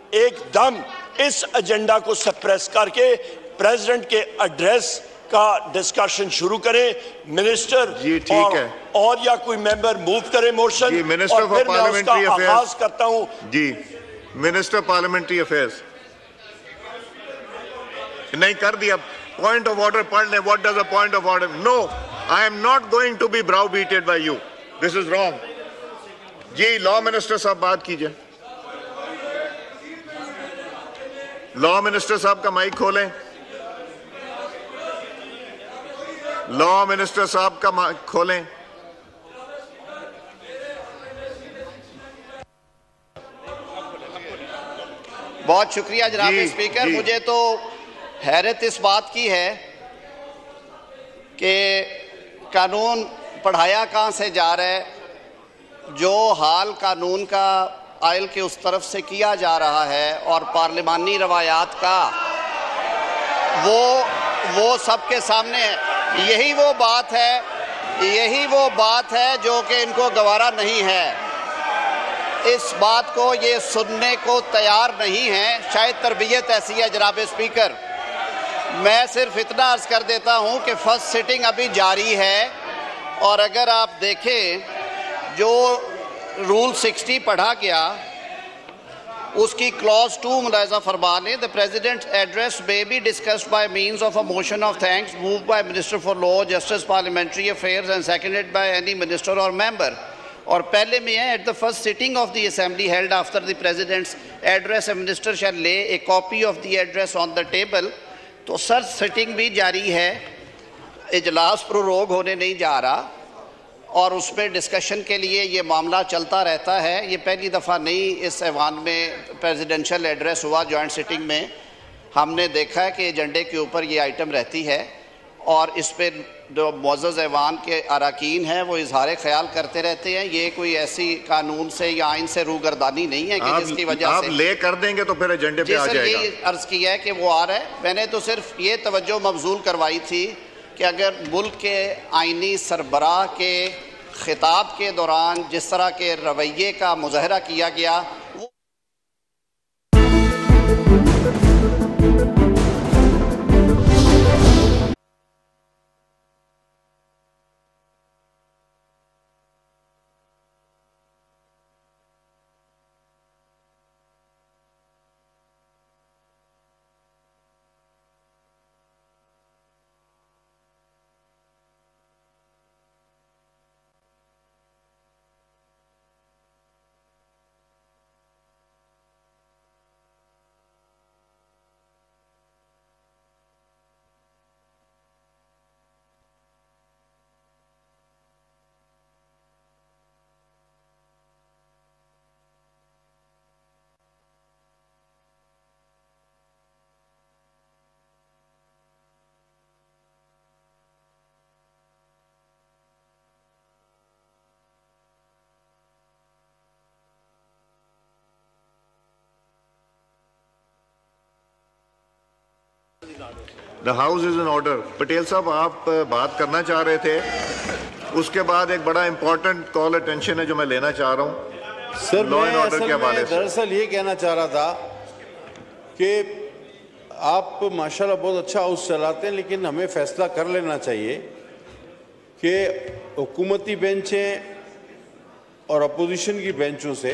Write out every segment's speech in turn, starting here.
ایک دم اس ایجنڈا کو سپریس کر کے پریزیڈنٹ کے ایڈریس کا ڈسکشن شروع کریں. منسٹر جی ٹھیک ہے اور یا کوئی ممبر موو کرے موشن جی منسٹر اور پھر میں اس کا آغاز کرتا ہوں. جی منسٹر پارلیمنٹری افیئرز نہیں کر دیا. پوائنٹ آف آرڈر پڑھ لیں. What does a point of order? No I am not going to be browbeaten by you. This is wrong. جی لا منسٹر صاحب بات کیجئے. لا منسٹر صاحب کا مائک کھولیں. لا منسٹر صاحب کا مائک کھولیں. بہت شکریہ جناب اسپیکر. مجھے تو حیرت اس بات کی ہے کہ قانون پڑھایا کہاں سے جا رہا ہے. جو حال قانون کا آئل کے اس طرف سے کیا جا رہا ہے اور پارلیمانی روایات کا وہ سب کے سامنے ہے. یہی وہ بات ہے جو کہ ان کو گوارا نہیں ہے. اس بات کو یہ سننے کو تیار نہیں ہے. شاید تربیت ایسی ہے جناب اسپیکر. میں صرف اتنا عرض کر دیتا ہوں کہ فرسٹ سٹنگ ابھی جاری ہے اور اگر آپ دیکھیں جو رول 60 پڑھا گیا اس کی کلوز 2 ملاحظہ فرما لیں. The President's address may be discussed by means of a motion of thanks moved by Minister for Law, Justice, Parliamentary Affairs and seconded by any minister or member. اور پہلے میں ہے at the first sitting of the assembly held after the President's address a minister shall lay a copy of the address on the table. تو سر sitting بھی جاری ہے. اجلاس پروروگ ہونے نہیں جا رہا اور اس پہ ڈسکشن کے لیے یہ معاملہ چلتا رہتا ہے. یہ پہلی دفعہ نہیں اس ایوان میں پریزیڈنشل ایڈریس ہوا. جوائنٹ سٹنگ میں ہم نے دیکھا ہے کہ ایجنڈے کے اوپر یہ آئٹم رہتی ہے اور اس پہ جو معزز ایوان کے اراکین ہیں وہ اظہار خیال کرتے رہتے ہیں. یہ کوئی ایسی قانون سے یا آئین سے روگردانی نہیں ہے کہ جس کی وجہ سے آپ لے کر دیں گے تو پھر ایجنڈے پہ آ جائے گا. جی سر یہ عرض کیا ہے کہ وہ آ رہا ہے. میں نے تو صرف یہ توجہ مبذول کروائی تھی کہ اگر ملک کے آئینی سربراہ کے خطاب کے دوران جس طرح کے رویے کا مظاہرہ کیا گیا The house is in order. Patel صاحب آپ بات کرنا چاہ رہے تھے. اس کے بعد ایک بڑا امپورٹنٹ کال اٹینشن ہے جو میں لینا چاہ رہا ہوں. سر میں دراصل یہ کہنا چاہ رہا تھا کہ آپ ماشاءاللہ بہت اچھا ہاؤس چلاتے ہیں لیکن ہمیں فیصلہ کر لینا چاہیے کہ حکومتی بینچیں اور اپوزیشن کی بینچوں سے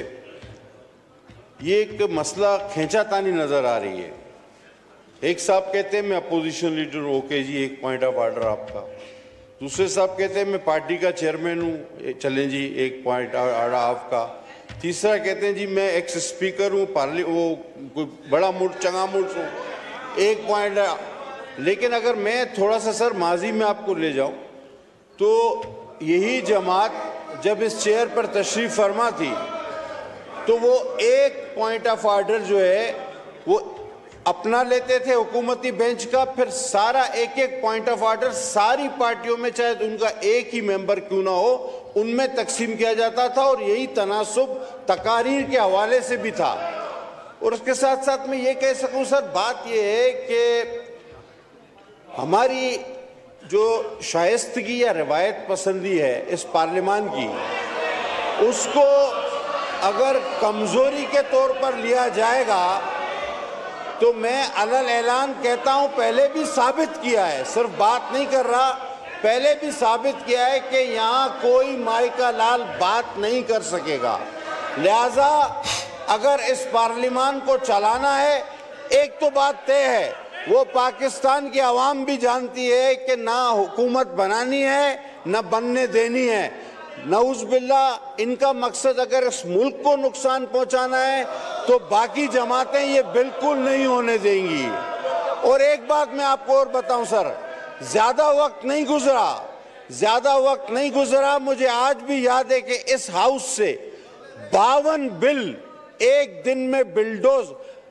یہ ایک مسئلہ کھینچا تانی نظر آ رہی ہے. ایک صاحب کہتے ہیں میں اپوزیشن لیڈر ہوں. اوکے جی ایک پوائنٹ آف آرڈر آپ کا. دوسرے صاحب کہتے ہیں میں پارٹی کا چیئرمین ہوں. چلیں جی ایک پوائنٹ آرڈر آپ کا. تیسرا کہتے ہیں جی میں ایکس اسپیکر ہوں وہ کوئی بڑا ملک چنگا ملک ہوں. ایک پوائنٹ. لیکن اگر میں تھوڑا سا سر ماضی میں آپ کو لے جاؤں تو یہی جماعت جب اس چیئر پر تشریف فرما تھی تو وہ ایک پوائنٹ آف آرڈر جو ہے وہ اپنا لیتے تھے حکومتی بینچ کا. پھر سارا ایک پوائنٹ آف آرڈر ساری پارٹیوں میں چاہے ان کا ایک ہی ممبر کیوں نہ ہو ان میں تقسیم کیا جاتا تھا اور یہی تناسب تقاریر کے حوالے سے بھی تھا. اور اس کے ساتھ ساتھ میں یہ کہہ سکوں سر بات یہ ہے کہ ہماری جو شائستگی یا روایت پسندی ہے اس پارلیمان کی اس کو اگر کمزوری کے طور پر لیا جائے گا تو میں علل اعلان کہتا ہوں، پہلے بھی ثابت کیا ہے، صرف بات نہیں کر رہا، پہلے بھی ثابت کیا ہے کہ یہاں کوئی مائکہ لال بات نہیں کر سکے گا. لہذا اگر اس پارلیمان کو چلانا ہے، ایک تو بات طے ہے، وہ پاکستان کی عوام بھی جانتی ہے کہ نہ حکومت بنانی ہے نہ بننے دینی ہے. نعوذ باللہ ان کا مقصد اگر اس ملک کو نقصان پہنچانا ہے تو باقی جماعتیں یہ بالکل نہیں ہونے دیں گی. اور ایک بات میں آپ کو اور بتاؤں سر، زیادہ وقت نہیں گزرا، مجھے آج بھی یاد ہے کہ اس ہاؤس سے 52 بل ایک دن میں بلڈوز،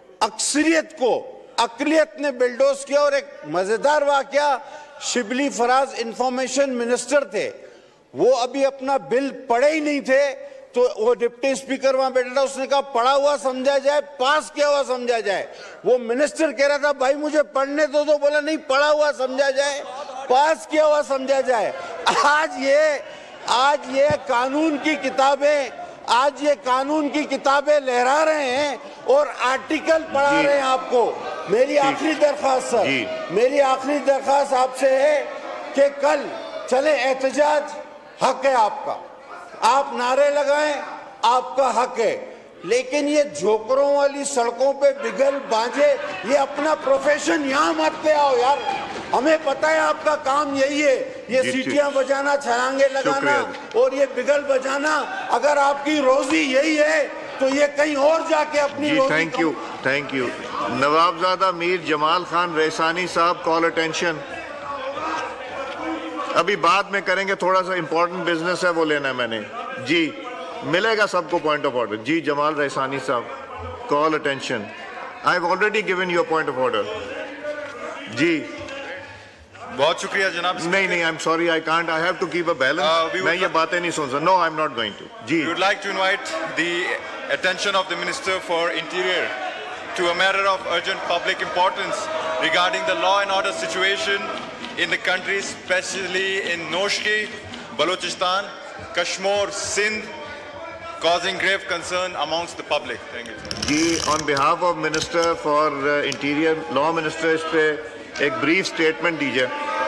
اقلیت نے بلڈوز کیا. اور ایک مزیدار واقعہ، شبلی فراز انفارمیشن منسٹر تھے، وہ ابھی اپنا بل پڑھے ہی نہیں تھے تو وہ ڈپٹی اسپیکر وہاں بیٹھا تھا، اس نے کہا پڑھا ہوا سمجھا جائے، پاس کیا ہوا سمجھا جائے. وہ منسٹر کہہ رہا تھا بھائی مجھے پڑھنے دو، تو بولا نہیں، پڑھا ہوا سمجھا جائے، پاس کیا ہوا سمجھا جائے. آج یہ قانون کی کتابیں لہرا رہے ہیں اور آرٹیکل پڑھا رہے ہیں آپ کو. میری آخری درخواست سر، میری آخری درخواست آپ سے ہے کہ کل چلیں، احتجاج حق ہے آپ کا، آپ نعرے لگائیں، آپ کا حق ہے، لیکن یہ جھوکروں والی سڑکوں پہ بگل بانجے، یہ اپنا پروفیشن یہاں مت لے آؤ یار. ہمیں پتہ ہے آپ کا کام یہی ہے، یہ سیٹیاں بجانا، چھلانگے لگانا اور یہ بگل بجانا. اگر آپ کی روزی یہی ہے تو یہ کہیں اور جا کے اپنی روزی. Thank you. Nawabzada Mir Jamal Khan Raisani sahib, call attention. ابھی بعد میں کریں گے، تھوڑا سا امپورٹنٹ بزنس ہے وہ لینا ہے میں نے. جی ملے گا سب کو پوائنٹ آف آرڈر. جی Jamal Raisani sahib, call attention. I have already given you point of order. جی بہت شکریہ جناب. نہیں I am sorry, I can't, I have to keep a balance. میں یہ باتیں نہیں سن سکتا. No I am not going to. جی We would like to invite the attention of the Minister for Interior to a matter of urgent public importance regarding the law and order situation in the country, especially in Noshki, Balochistan, Kashmir, Sindh, causing grave concern amongst the public. Thank you. جی on behalf of Minister for Interior, Law Minister، اس پہ ایک brief statement دیجئے.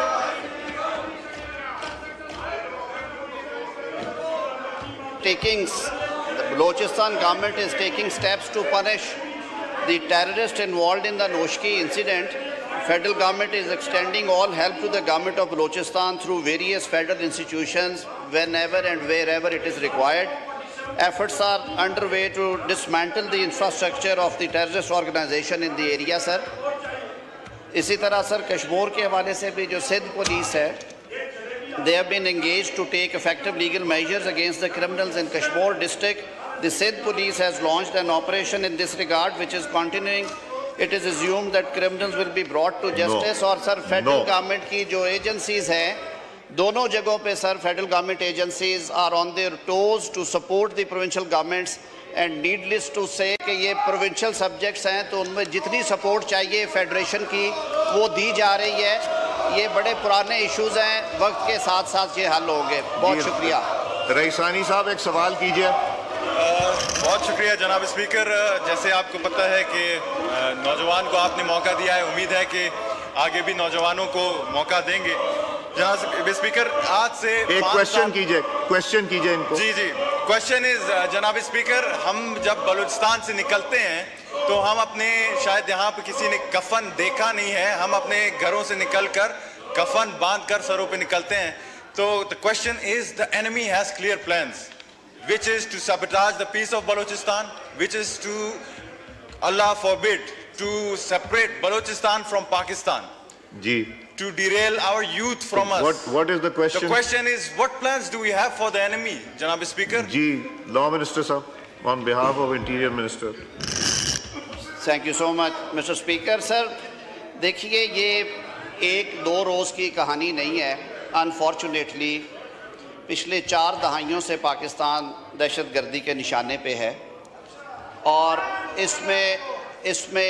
The Balochistan government is taking steps to punish the terrorists involved in the Noshki incident. Federal government is extending all help to the government of Balochistan through various federal institutions whenever and wherever it is required. Efforts are underway to dismantle the infrastructure of the terrorist organization in the area, sir. اسی طرح سر کشمیر کے حوالے سے بھی جو Sindh police ہے، they have been engaged to take effective legal measures against the criminals in Kashmir district. The Sindh police has launched an operation in this regard which is continuing. It is assumed that criminals will be brought to justice. اور سر federal government کی جو agencies ہیں دونوں جگہوں پہ sir federal government agencies are on their toes to support the provincial governments. And needless to say کہ یہ provincial subjects ہیں تو ان میں جتنی سپورٹ چاہیے فیڈریشن کی وہ دی جا رہی ہے. یہ بڑے پرانے ایشوز ہیں، وقت کے ساتھ ساتھ یہ حل ہوں گے. بہت شکریہ. ریحسانی صاحب ایک سوال کیجئے. بہت شکریہ جناب اسپیکر. جیسے آپ کو پتہ ہے کہ نوجوان کو آپ نے موقع دیا ہے، امید ہے کہ آگے بھی نوجوانوں کو موقع دیں گے. جناب اسپیکر آج سے ایک کوشچن کیجئے ان کو. جی کوشچن از جناب اسپیکر، ہم جب بلوچستان سے نکلتے ہیں تو ہم اپنے، شاید یہاں پہ کسی نے کفن دیکھا نہیں ہے، ہم اپنے گھروں سے نکل کر کفن باندھ کر سروں پہ نکلتے ہیں. تو the question is the enemy has clear plans which is to sabotage the peace of Balochistan, which is to, Allah forbid, to separate Balochistan from Pakistan. G. To derail our youth from us. What is the question? The question is, what plans do we have for the enemy, Janab Speaker? G Law Minister صاحب, on behalf of Interior Minister. Thank you so much, Mr. Speaker. Sir, دیکھیے یہ ایک دو روز کی کہانی نہیں ہے. Unfortunately, پچھلے 4 دہائیوں سے پاکستان دہشت گردی کے نشانے پہ ہے. اور اس میں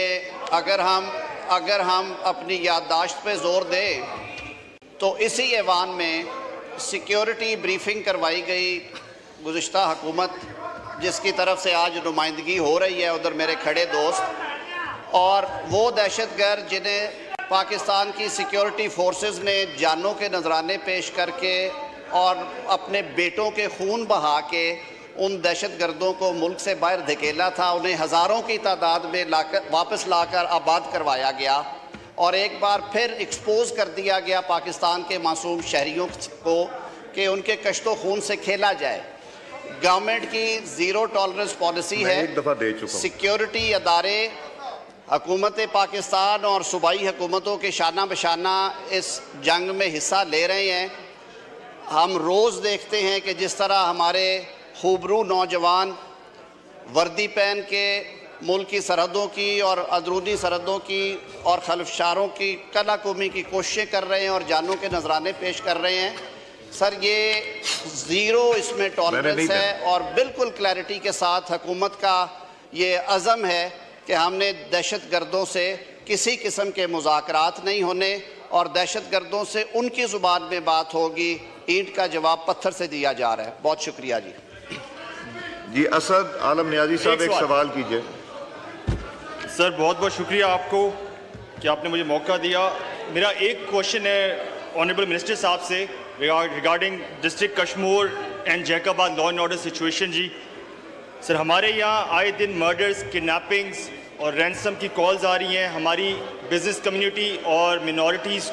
اگر ہم اپنی یادداشت پہ زور دیں تو اسی ایوان میں سیکیورٹی بریفنگ کروائی گئی گزشتہ حکومت جس کی طرف سے آج نمائندگی ہو رہی ہے ادھر میرے کھڑے دوست، اور وہ دہشت گرد جنہیں پاکستان کی سیکیورٹی فورسز نے جانوں کے نذرانے پیش کر کے اور اپنے بیٹوں کے خون بہا کے ان دہشت گردوں کو ملک سے باہر دھکیلا تھا، انہیں ہزاروں کی تعداد میں واپس لا کر آباد کروایا گیا اور ایک بار پھر ایکسپوز کر دیا گیا پاکستان کے معصوم شہریوں کو کہ ان کے کشت و خون سے کھیلا جائے۔ گورنمنٹ کی زیرو ٹالرنس پالیسی ہے، سیکیورٹی ادارے حکومت پاکستان اور صوبائی حکومتوں کے شانہ بشانہ اس جنگ میں حصہ لے رہے ہیں۔ ہم روز دیکھتے ہیں کہ جس طرح ہمارے خوبرو نوجوان وردی پہن کے ملک کی سرحدوں کی اور اندرونی سرحدوں کی اور خلفشاروں کی کلا کومی کی کوششیں کر رہے ہیں اور جانوں کے نذرانے پیش کر رہے ہیں۔ سر یہ زیرو اس میں ٹالرنس ہے اور بالکل کلیئرٹی کے ساتھ حکومت کا یہ عزم ہے کہ ہم نے دہشت گردوں سے کسی قسم کے مذاکرات نہیں ہونے اور دہشت گردوں سے ان کی زبان میں بات ہوگی، اینٹ کا جواب پتھر سے دیا جا رہا ہے۔ بہت شکریہ جی۔ جی اسد عالم نیازی صاحب ایک سوال کیجئے۔ سر بہت بہت شکریہ آپ کو کہ آپ نے مجھے موقع دیا۔ میرا ایک کوشچن ہے آنریبل منسٹر صاحب سے regarding district Kashmore and Jacobabad law and order situation. جی سر ہمارے یہاں آئے دن مرڈرز، کڈنیپنگز اور رینسم کی کالز آ رہی ہیں، ہماری بزنس کمیونٹی اور منورٹیز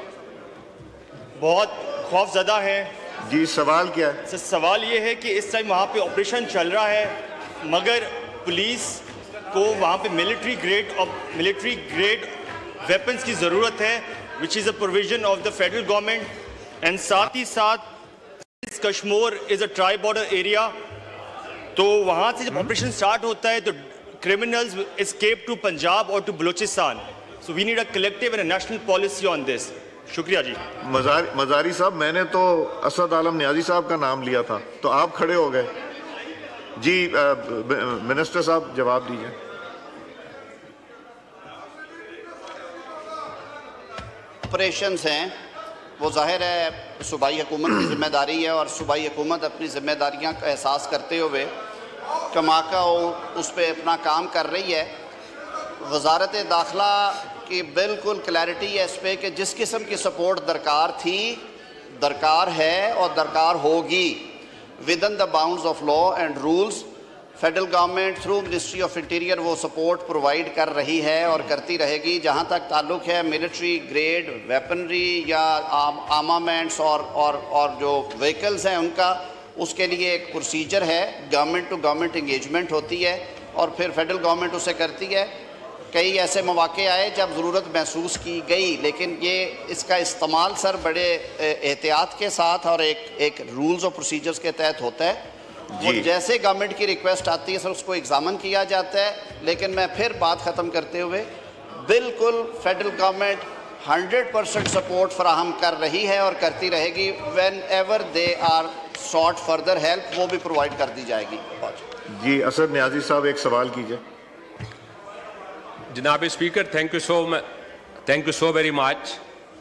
بہت خوف زدہ ہیں۔ جی سوال کیا ہے؟ سر سوال یہ ہے کہ اس ٹائم وہاں پہ آپریشن چل رہا ہے مگر پولیس کو وہاں پہ ملٹری گریڈ ویپنز کی ضرورت ہے which is a provision of the federal government and ساتھ ہی ساتھ Kashmore is a tri-border area تو وہاں سے جب آپریشن سٹارٹ ہوتا ہے تو criminals escape to Punjab or to Balochistan so we need a collective and a national policy on this۔ شکریہ جی۔ مزاری صاحب میں نے تو اسد عالم نیازی صاحب کا نام لیا تھا تو آپ کھڑے ہو گئے۔ جی منسٹر صاحب جواب دیجئے۔ آپریشنز ہیں وہ ظاہر ہے صوبائی حکومت کی ذمہ داری ہے اور صوبائی حکومت اپنی ذمہ داریاں کا احساس کرتے ہوئے کماکا اس پہ اپنا کام کر رہی ہے۔ وزارت داخلہ کی بالکل کلیئرٹی ہے اس پہ کہ جس قسم کی سپورٹ درکار تھی، درکار ہے اور درکار ہوگی within the bounds of law and rules federal government through ministry of interior وہ سپورٹ پرووائڈ کر رہی ہے اور کرتی رہے گی۔ جہاں تک تعلق ہے ملٹری گریڈ ویپنری یا آرمامنٹس اور جو وہیکلز ہیں ان کا، اس کے لیے ایک پروسیجر ہے، گورنمنٹ ٹو گورنمنٹ انگیجمنٹ ہوتی ہے اور پھر فیڈرل گورنمنٹ اسے کرتی ہے۔ کئی ایسے مواقع آئے جب ضرورت محسوس کی گئی لیکن یہ اس کا استعمال سر بڑے احتیاط کے ساتھ اور ایک رولز اور پروسیجرز کے تحت ہوتا ہے۔ اور جیسے گورنمنٹ کی ریکویسٹ آتی ہے سر اس کو ایگزامن کیا جاتا ہے، لیکن میں پھر بات ختم کرتے ہوئے بالکل فیڈرل گورنمنٹ 100% سپورٹ فراہم کر رہی ہے اور کرتی رہے گی۔ Whenever they are sought further help وہ بھی پرووائڈ کر دی جائے گی۔ جی اسد نیازی صاحب ایک سوال کیجئے۔ جناب speaker thank you so very much.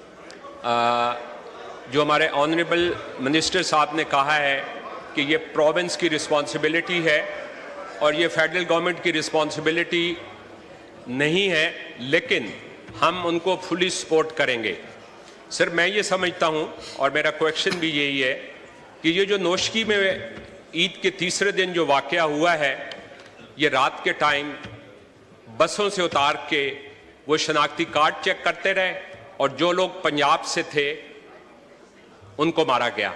جو ہمارے آنریبل منسٹر صاحب نے کہا ہے کہ یہ پروونس کی رسپانسبلٹی ہے اور یہ فیڈرل گورنمنٹ کی رسپانسبلٹی نہیں ہے، لیکن ہم ان کو فلی سپورٹ کریں گے۔ سر میں یہ سمجھتا ہوں اور میرا کویکشن بھی یہی ہے کہ یہ جو نوشکی میں عید کے تیسرے دن جو واقعہ ہوا ہے، یہ رات کے ٹائم بسوں سے اتار کے وہ شناختی کارڈ چیک کرتے رہے اور جو لوگ پنجاب سے تھے ان کو مارا گیا۔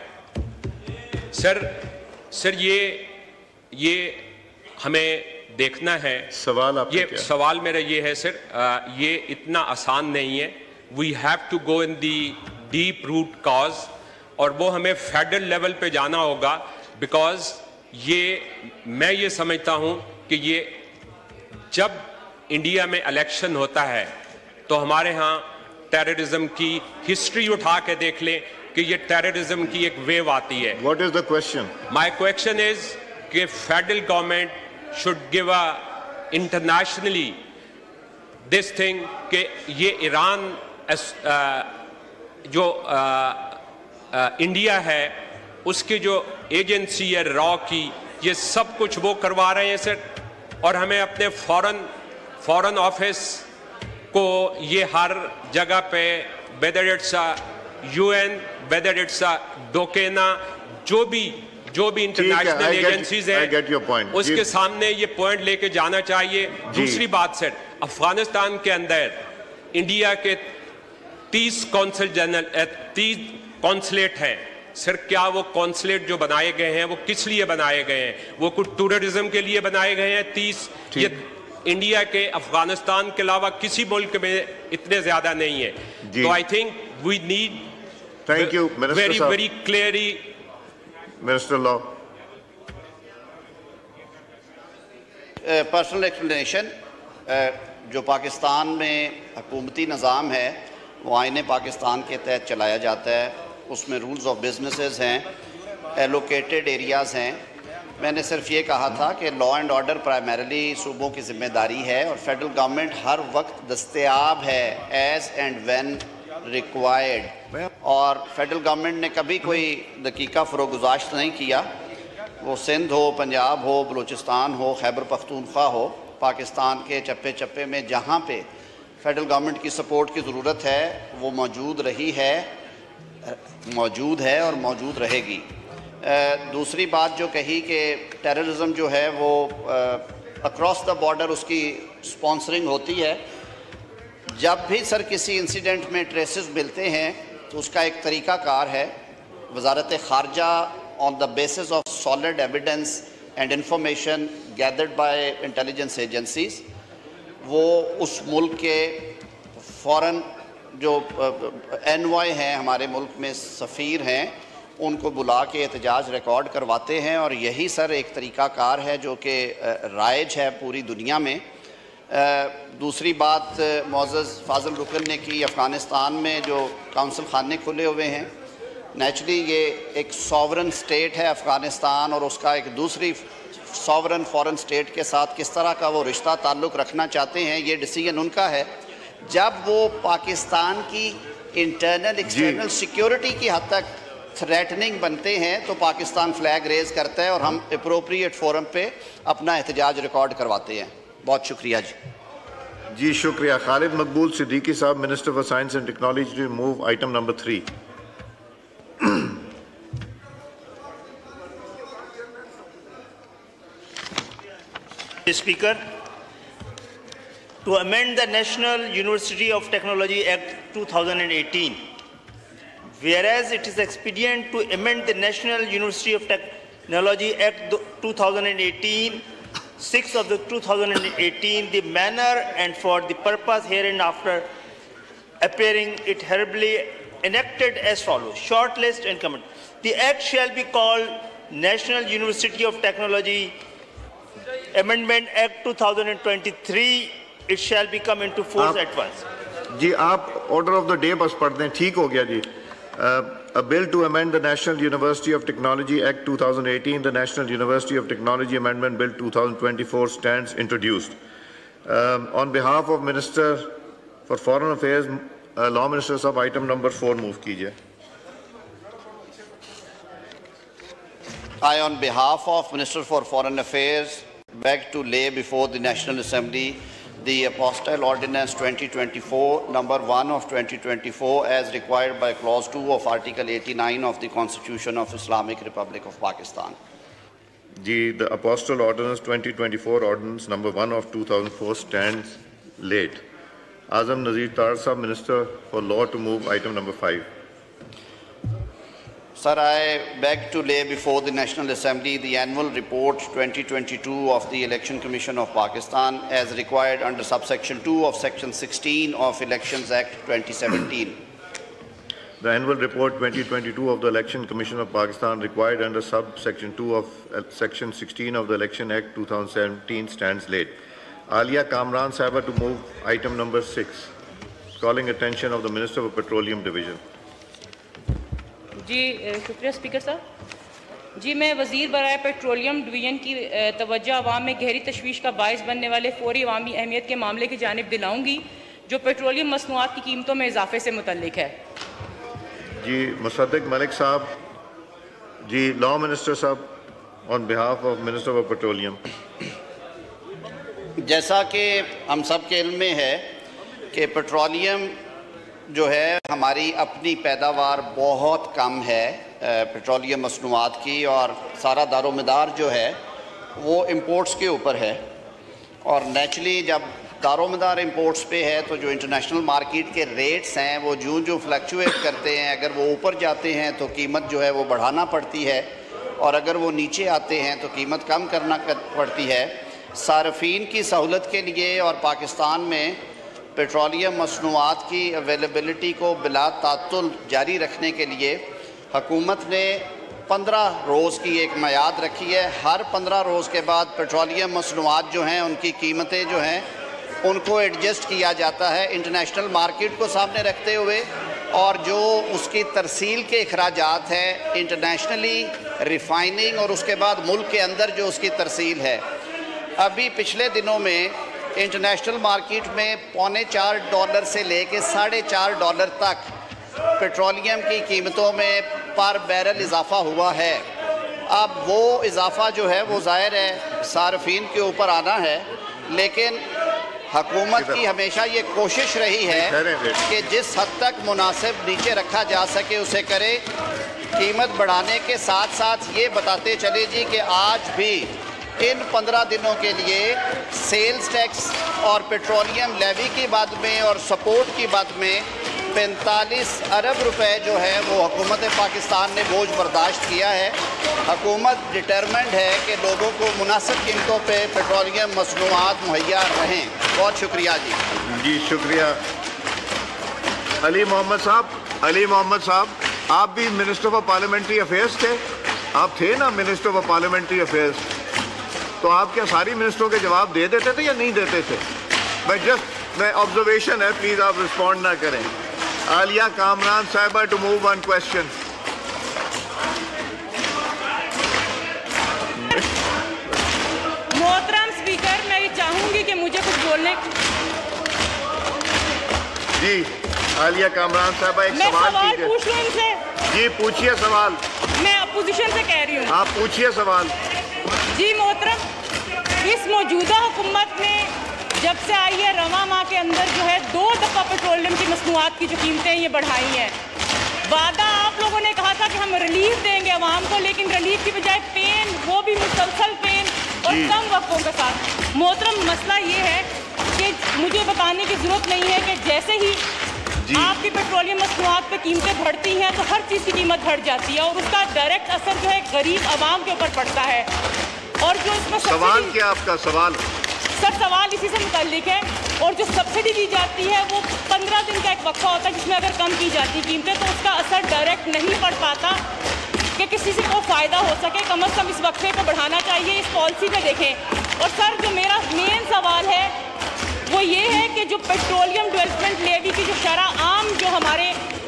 سر یہ ہمیں دیکھنا ہے۔ سوال میرا یہ ہے سر، یہ اتنا آسان نہیں ہے۔ We have to go in the deep root cause اور وہ ہمیں فیڈرل لیول پہ جانا ہوگا، بیکاز میں یہ سمجھتا ہوں کہ یہ جب انڈیا میں الیکشن ہوتا ہے تو ہمارے ہاں ٹیررزم کی ہسٹری اٹھا کے دیکھ لیں کہ یہ ٹیررزم کی ایک ویو آتی ہے۔ What is the question? My question is کہ federal government should give internationally this thing کہ یہ ایران جو انڈیا ہے اس کی جو ایجنسی ہے را کی یہ سب کچھ وہ کروا رہے ہیں سر, اور ہمیں اپنے فورن آفس کو یہ ہر جگہ پہ whether it's a UN, whether it's a DOKENA, جو بھی انٹرنیشنل ایجنسیز ہیں اس کے سامنے یہ پوائنٹ لے کے جانا چاہیے. دوسری بات سر, افغانستان کے اندر انڈیا کے 30 کونسلیٹ ہیں سر. کیا وہ کونسلیٹ جو بنائے گئے ہیں وہ کس لیے بنائے گئے ہیں؟ وہ کچھ ٹورزم کے لیے بنائے گئے ہیں 30؟ یہ انڈیا کے افغانستان کے علاوہ کسی ملک میں اتنے زیادہ نہیں ہیں. تو I think we need very clearly. Minister Law. Personal explanation. جو پاکستان میں حکومتی نظام ہے وہ آئین پاکستان کے تحت چلایا جاتا ہے. اس میں رولز آف بزنسز ہیں, ایلوکیٹڈ ایریاز ہیں. میں نے صرف یہ کہا تھا کہ لا اینڈ آرڈر پرائمریلی صوبوں کی ذمہ داری ہے اور فیڈرل گورنمنٹ ہر وقت دستیاب ہے ایز اینڈ وین ریکوائرڈ, اور فیڈرل گورنمنٹ نے کبھی کوئی دقیقہ فروگزاشت نہیں کیا. وہ سندھ ہو, پنجاب ہو, بلوچستان ہو, خیبر پختونخوا ہو, پاکستان کے چپے چپے میں جہاں پہ فیڈرل گورنمنٹ کی سپورٹ کی ضرورت ہے وہ موجود رہی ہے, موجود ہے اور موجود رہے گی. دوسری بات جو کہی کہ ٹیررزم جو ہے وہ اکراس دا بارڈر اس کی سپانسرنگ ہوتی ہے. جب بھی سر کسی انسیڈنٹ میں ٹریسز ملتے ہیں تو اس کا ایک طریقہ کار ہے. وزارت خارجہ on the basis of solid evidence and information gathered by intelligence agencies, وہ اس ملک کے فورن جو انوائے ہیں, ہمارے ملک میں سفیر ہیں, ان کو بلا کے احتجاج ریکارڈ کرواتے ہیں. اور یہی سر ایک طریقہ کار ہے جو کہ رائج ہے پوری دنیا میں. دوسری بات معزز فاضل رکن نے کی, افغانستان میں جو کونسل خانے کھلے ہوئے ہیں, نیچرلی یہ ایک ساورن سٹیٹ ہے افغانستان, اور اس کا ایک دوسری ساورن فورن سٹیٹ کے ساتھ کس طرح کا وہ رشتہ تعلق رکھنا چاہتے ہیں یہ ڈیسیژن ان کا ہے. جب وہ پاکستان کی انٹرنل ایکسٹرنل سیکیورٹی کی حد تک تھریٹننگ بنتے ہیں تو پاکستان فلیگ ریز کرتا ہے اور ہم اپروپریٹ فورم پہ اپنا احتجاج ریکارڈ کرواتے ہیں. بہت شکریہ جی شکریہ. خالد مقبول صدیقی صاحب, minister for science and technology, to move item number 3. Speaker, to amend the National University of Technology Act 2018, whereas it is expedient to amend the National University of Technology Act 2018, 6 of the 2018, the manner and for the purpose hereinafter appearing it hereby enacted as follows. Short list and comment. The Act shall be called National University of Technology Amendment Act 2023. It shall be come into force at once. جی آپ order of the day بس پڑھ دیں. ٹھیک ہو گیا جی. A bill to amend the National University of Technology Act 2018, the National University of Technology Amendment Bill 2024 stands introduced. On behalf of Minister for Foreign Affairs, Law Minister Sahab, item number 4 move kijiye. I, on behalf of Minister for Foreign Affairs, beg to lay before the National Assembly the Apostille Ordinance 2024, number 1 of 2024, as required by Clause 2 of Article 89 of the Constitution of Islamic Republic of Pakistan. The Apostille Ordinance 2024, Ordinance number 1 of 2004 stands late. Azam Nazir Tar Sahab, Minister for Law, to move item number 5. Sir, I beg to lay before the National Assembly the annual report 2022 of the Election Commission of Pakistan as required under subsection 2 of section 16 of Elections Act 2017. The annual report 2022 of the Election Commission of Pakistan required under subsection 2 of section 16 of the Election Act 2017 stands late. Alia Kamran Sahiba to move item number 6, calling attention of the Minister of Petroleum Division. جی شکریہ speaker صاحب. جی میں وزیر برائے petroleum division کی توجہ عوام میں گہری تشویش کا باعث بننے والے فوری عوامی اہمیت کے معاملے کی جانب دلاؤں گی جو پیٹرولیم مصنوعات کی قیمتوں میں اضافے سے متعلق ہے. جی مصدق ملک صاحب. جی لاء منسٹر صاحب. on behalf of Minister of Petroleum. جیسا کہ ہم سب کے علم میں ہے کہ پیٹرولیم جو ہے ہماری اپنی پیداوار بہت کم ہے پیٹرولیم مصنوعات کی، اور سارا دار و مدار جو ہے وہ امپورٹس کے اوپر ہے، اور نیچرلی جب دار و مدار امپورٹس پہ ہے تو جو انٹرنیشنل مارکیٹ کے ریٹس ہیں وہ جو فلیکچویٹ کرتے ہیں، اگر وہ اوپر جاتے ہیں تو قیمت جو ہے وہ بڑھانا پڑتی ہے، اور اگر وہ نیچے آتے ہیں تو قیمت کم کرنا پڑتی ہے۔ صارفین کی سہولت کے لیے اور پاکستان میں پیٹرولیم مصنوعات کی اویلیبلٹی کو بلا تعطل جاری رکھنے کے لیے حکومت نے 15 روز کی ایک میعاد رکھی ہے۔ ہر 15 روز کے بعد پیٹرولیم مصنوعات جو ہیں ان کی قیمتیں جو ہیں ان کو ایڈجسٹ کیا جاتا ہے انٹرنیشنل مارکیٹ کو سامنے رکھتے ہوئے، اور جو اس کی ترسیل کے اخراجات ہیں انٹرنیشنلی ریفائننگ اور اس کے بعد ملک کے اندر جو اس کی ترسیل ہے۔ ابھی پچھلے دنوں میں انٹرنیشنل مارکیٹ میں $4.25 سے لے کے $4.5 تک پیٹرولیم کی قیمتوں میں پر بیرل اضافہ ہوا ہے۔ اب وہ اضافہ جو ہے وہ ظاہر ہے صارفین کے اوپر آنا ہے، لیکن حکومت کی ہمیشہ یہ کوشش رہی ہے کہ جس حد تک مناسب نیچے رکھا جا سکے اسے کرے۔ قیمت بڑھانے کے ساتھ ساتھ یہ بتاتے چلے جی کہ آج بھی ان 15 دنوں کے لیے سیلز ٹیکس اور پیٹرولیم لیوی کی بات میں اور سپورٹ کی بات میں 45 ارب روپے جو ہے وہ حکومت پاکستان نے بوجھ برداشت کیا ہے۔ حکومت ڈٹرمنڈ ہے کہ لوگوں کو مناسب قیمتوں پہ پیٹرولیم مصنوعات مہیا رہیں۔ بہت شکریہ جی۔ جی شکریہ۔ علی محمد صاحب آپ بھی منسٹر آف پارلیمنٹری افیئرس تھے، آپ تھے نا منسٹر آف پارلیمنٹری افیئرس، تو آپ کیا ساری منسٹروں کے جواب دے دیتے تھے یا نہیں دیتے تھے؟ میں آبزرویشن ہے، پلیز آپ رسپونڈ نہ کریں۔ عالیہ کامران صاحبہ ٹو موو ون کویسچن۔ محترم اسپیکر، میں یہ چاہوں گی کہ مجھے کچھ بولنے جی عالیہ کامران صاحبہ ایک سوال کیجئے۔ پوچھ لوں ان سے؟ جی پوچھئے سوال۔ میں اپوزیشن سے کہہ رہی ہوں۔ آپ پوچھئے سوال۔ جی محترم، اس موجودہ حکومت نے جب سے آئی ہے رواں ماہ کے اندر جو ہے 2 دفعہ پیٹرولیم کی مصنوعات کی جو قیمتیں یہ بڑھائی ہیں۔ وعدہ آپ لوگوں نے کہا تھا کہ ہم ریلیف دیں گے عوام کو، لیکن ریلیف کی بجائے پین، وہ بھی مسلسل پین اور کم وقفوں کے ساتھ۔ محترم مسئلہ یہ ہے کہ مجھے بتانے کی ضرورت نہیں ہے کہ جیسے ہی آپ کی پیٹرولیم مصنوعات پہ قیمتیں بڑھتی ہیں تو ہر چیز کی قیمت بڑھ جاتی ہے، اور اس کا ڈائریکٹ اثر جو ہے غریب عوام کے اوپر پڑتا ہے۔ اور جو اس میں سوال کیا آپ کا سوال؟ سر سوال اسی سے متعلق ہے، اور جو سبسڈی دی جاتی ہے وہ 15 دن کا ایک وقفہ ہوتا ہے جس میں اگر کم کی جاتی قیمتیں تو اس کا اثر ڈائریکٹ نہیں پڑ پاتا کہ کسی سے کو فائدہ ہو سکے۔ کم از کم اس وقفے کو بڑھانا چاہیے، اس پالیسی پہ دیکھیں۔ اور سر جو میرا مین سوال ہے وہ یہ ہے کہ جو پیٹرولیم ڈیولپمنٹ لیوی کی جو شرح عام جو ہمارے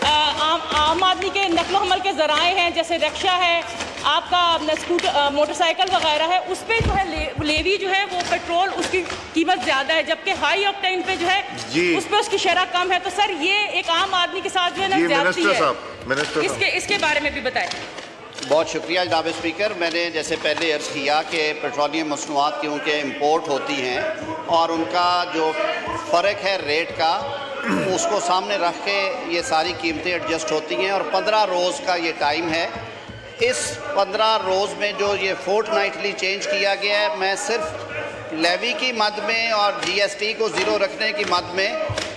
عام آدمی کے نقل و حمل کے ذرائع ہیں جیسے رکشہ ہے، آپ کا موٹر سائیکل وغیرہ ہے، اس پہ جو ہے لیوی جو ہے وہ پیٹرول اس کی قیمت زیادہ ہے، جبکہ ہائی آکٹین پہ جو ہے اس پہ اس کی شرح کم ہے۔ تو سر یہ ایک عام آدمی کے ساتھ جو ہے نا زیادتی ہے، اس کے بارے میں بھی بتائیں۔ بہت شکریہ جناب اسپیکر۔ میں نے جیسے پہلے عرض کیا کہ پیٹرولیم مصنوعات کیونکہ امپورٹ ہوتی ہیں اور ان کا جو فرق ہے ریٹ کا اس کو سامنے رکھ کے یہ ساری قیمتیں ایڈجسٹ ہوتی ہیں، اور 15 روز کا یہ ٹائم ہے۔ اس 15 روز میں جو یہ فورٹ نائٹلی چینج کیا گیا ہے، میں صرف لیوی کی مد میں اور جی ایس ٹی کو زیرو رکھنے کی مد میں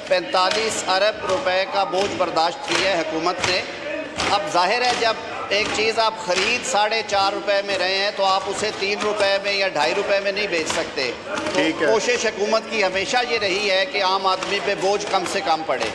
45 ارب روپے کا بوجھ برداشت کیا ہے حکومت نے۔ اب ظاہر ہے جب ایک چیز آپ خرید 4.5 روپے میں رہے ہیں تو آپ اسے 3 روپے میں یا 2.5 روپے میں نہیں بیچ سکتے۔ تو کوشش حکومت کی ہمیشہ یہ رہی ہے کہ عام آدمی پہ بوجھ کم سے کم پڑے۔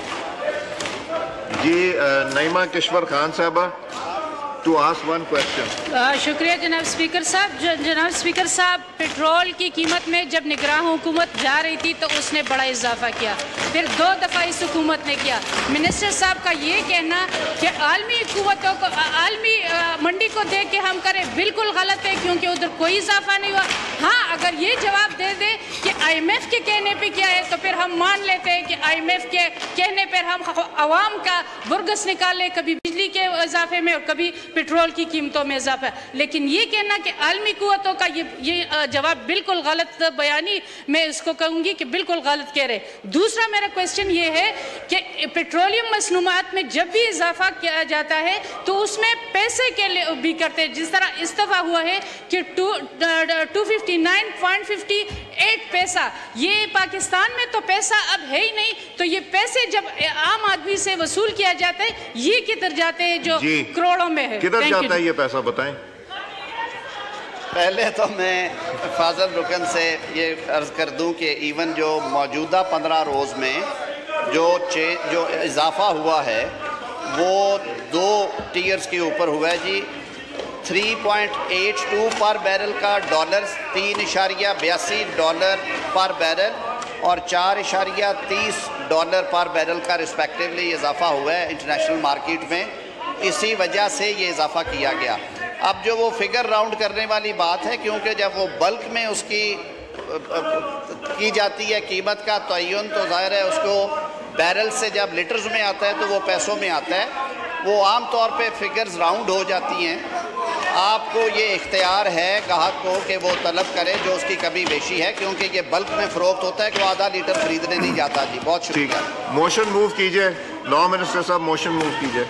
جی نعیمہ کشور خان صاحبہ to ask one question. شکریہ جناب اسپیکر صاحب۔ جناب اسپیکر صاحب، پیٹرول کی قیمت میں جب نگراں حکومت جا رہی تھی تو اس نے بڑا اضافہ کیا، پھر 2 دفعہ اس حکومت نے کیا۔ منسٹر صاحب کا یہ کہنا کہ عالمی حکومتوں کو عالمی منڈی کو دیکھ کے ہم کریں بالکل غلط ہے، کیونکہ ادھر کوئی اضافہ نہیں ہوا۔ ہاں اگر یہ جواب دے دے کہ آئی ایم ایف کے کہنے پہ کیا ہے تو پھر ہم مان لیتے ہیں کہ آئی ایم ایف کے کہنے پر ہم عوام کا برگس نکالے، کبھی بجلی بجلی کے اضافے میں اور کبھی پیٹرول کی قیمتوں میں اضافہ. لیکن یہ کہنا کہ عالمی قوتوں کا یہ جواب بالکل غلط بیانی، میں اس کو کہوں گی کہ بالکل غلط کہہ رہے. دوسرا میرا کویسچن یہ ہے کہ پیٹرولیم مصنوعات میں جب بھی اضافہ کیا جاتا ہے تو اس میں پیسے کے لیے بھی کرتے ہیں. جس طرح استفا ہوا ہے کہ 259.58 پیسہ، یہ پاکستان میں تو پیسہ اب ہے ہی نہیں، تو یہ پیسے جب عام آدمی سے وصول کیا جاتا ہے یہ کدھر جاتے ہیں جو کروڑوں میں ہے؟ کدھر جاتا ہے یہ پیسہ بتائیں. پہلے تو میں فاضل رکن سے یہ عرض کر دوں کہ ایون جو موجودہ 15 روز میں جو اضافہ ہوا ہے وہ 2 ٹیئرز کے اوپر ہوا ہے جی. 3.82 پر بیرل کا ڈالر، $3.82 پر بیرل اور $4.30 پر بیرل کا ریسپیکٹیولی اضافہ ہوا ہے انٹرنیشنل مارکیٹ میں. اسی وجہ سے یہ اضافہ کیا گیا. اب جو وہ فگر راؤنڈ کرنے والی بات ہے، کیونکہ جب وہ بلک میں اس کی جاتی ہے قیمت کا تعین، تو ظاہر ہے اس کو بیرل سے جب لیٹرز میں آتا ہے تو وہ پیسوں میں آتا ہے. وہ عام طور پہ فگرز راؤنڈ ہو جاتی ہیں. آپ کو یہ اختیار ہے گاہک کو کہ وہ طلب کرے جو اس کی کمی بیشی ہے، کیونکہ یہ بلک میں فروخت ہوتا ہے کہ وہ آدھا لیٹر خریدنے نہیں جاتا. جی بہت شکریہ. موشن موو کیجئے، لا منسٹر صاحب موشن موو کیجئے.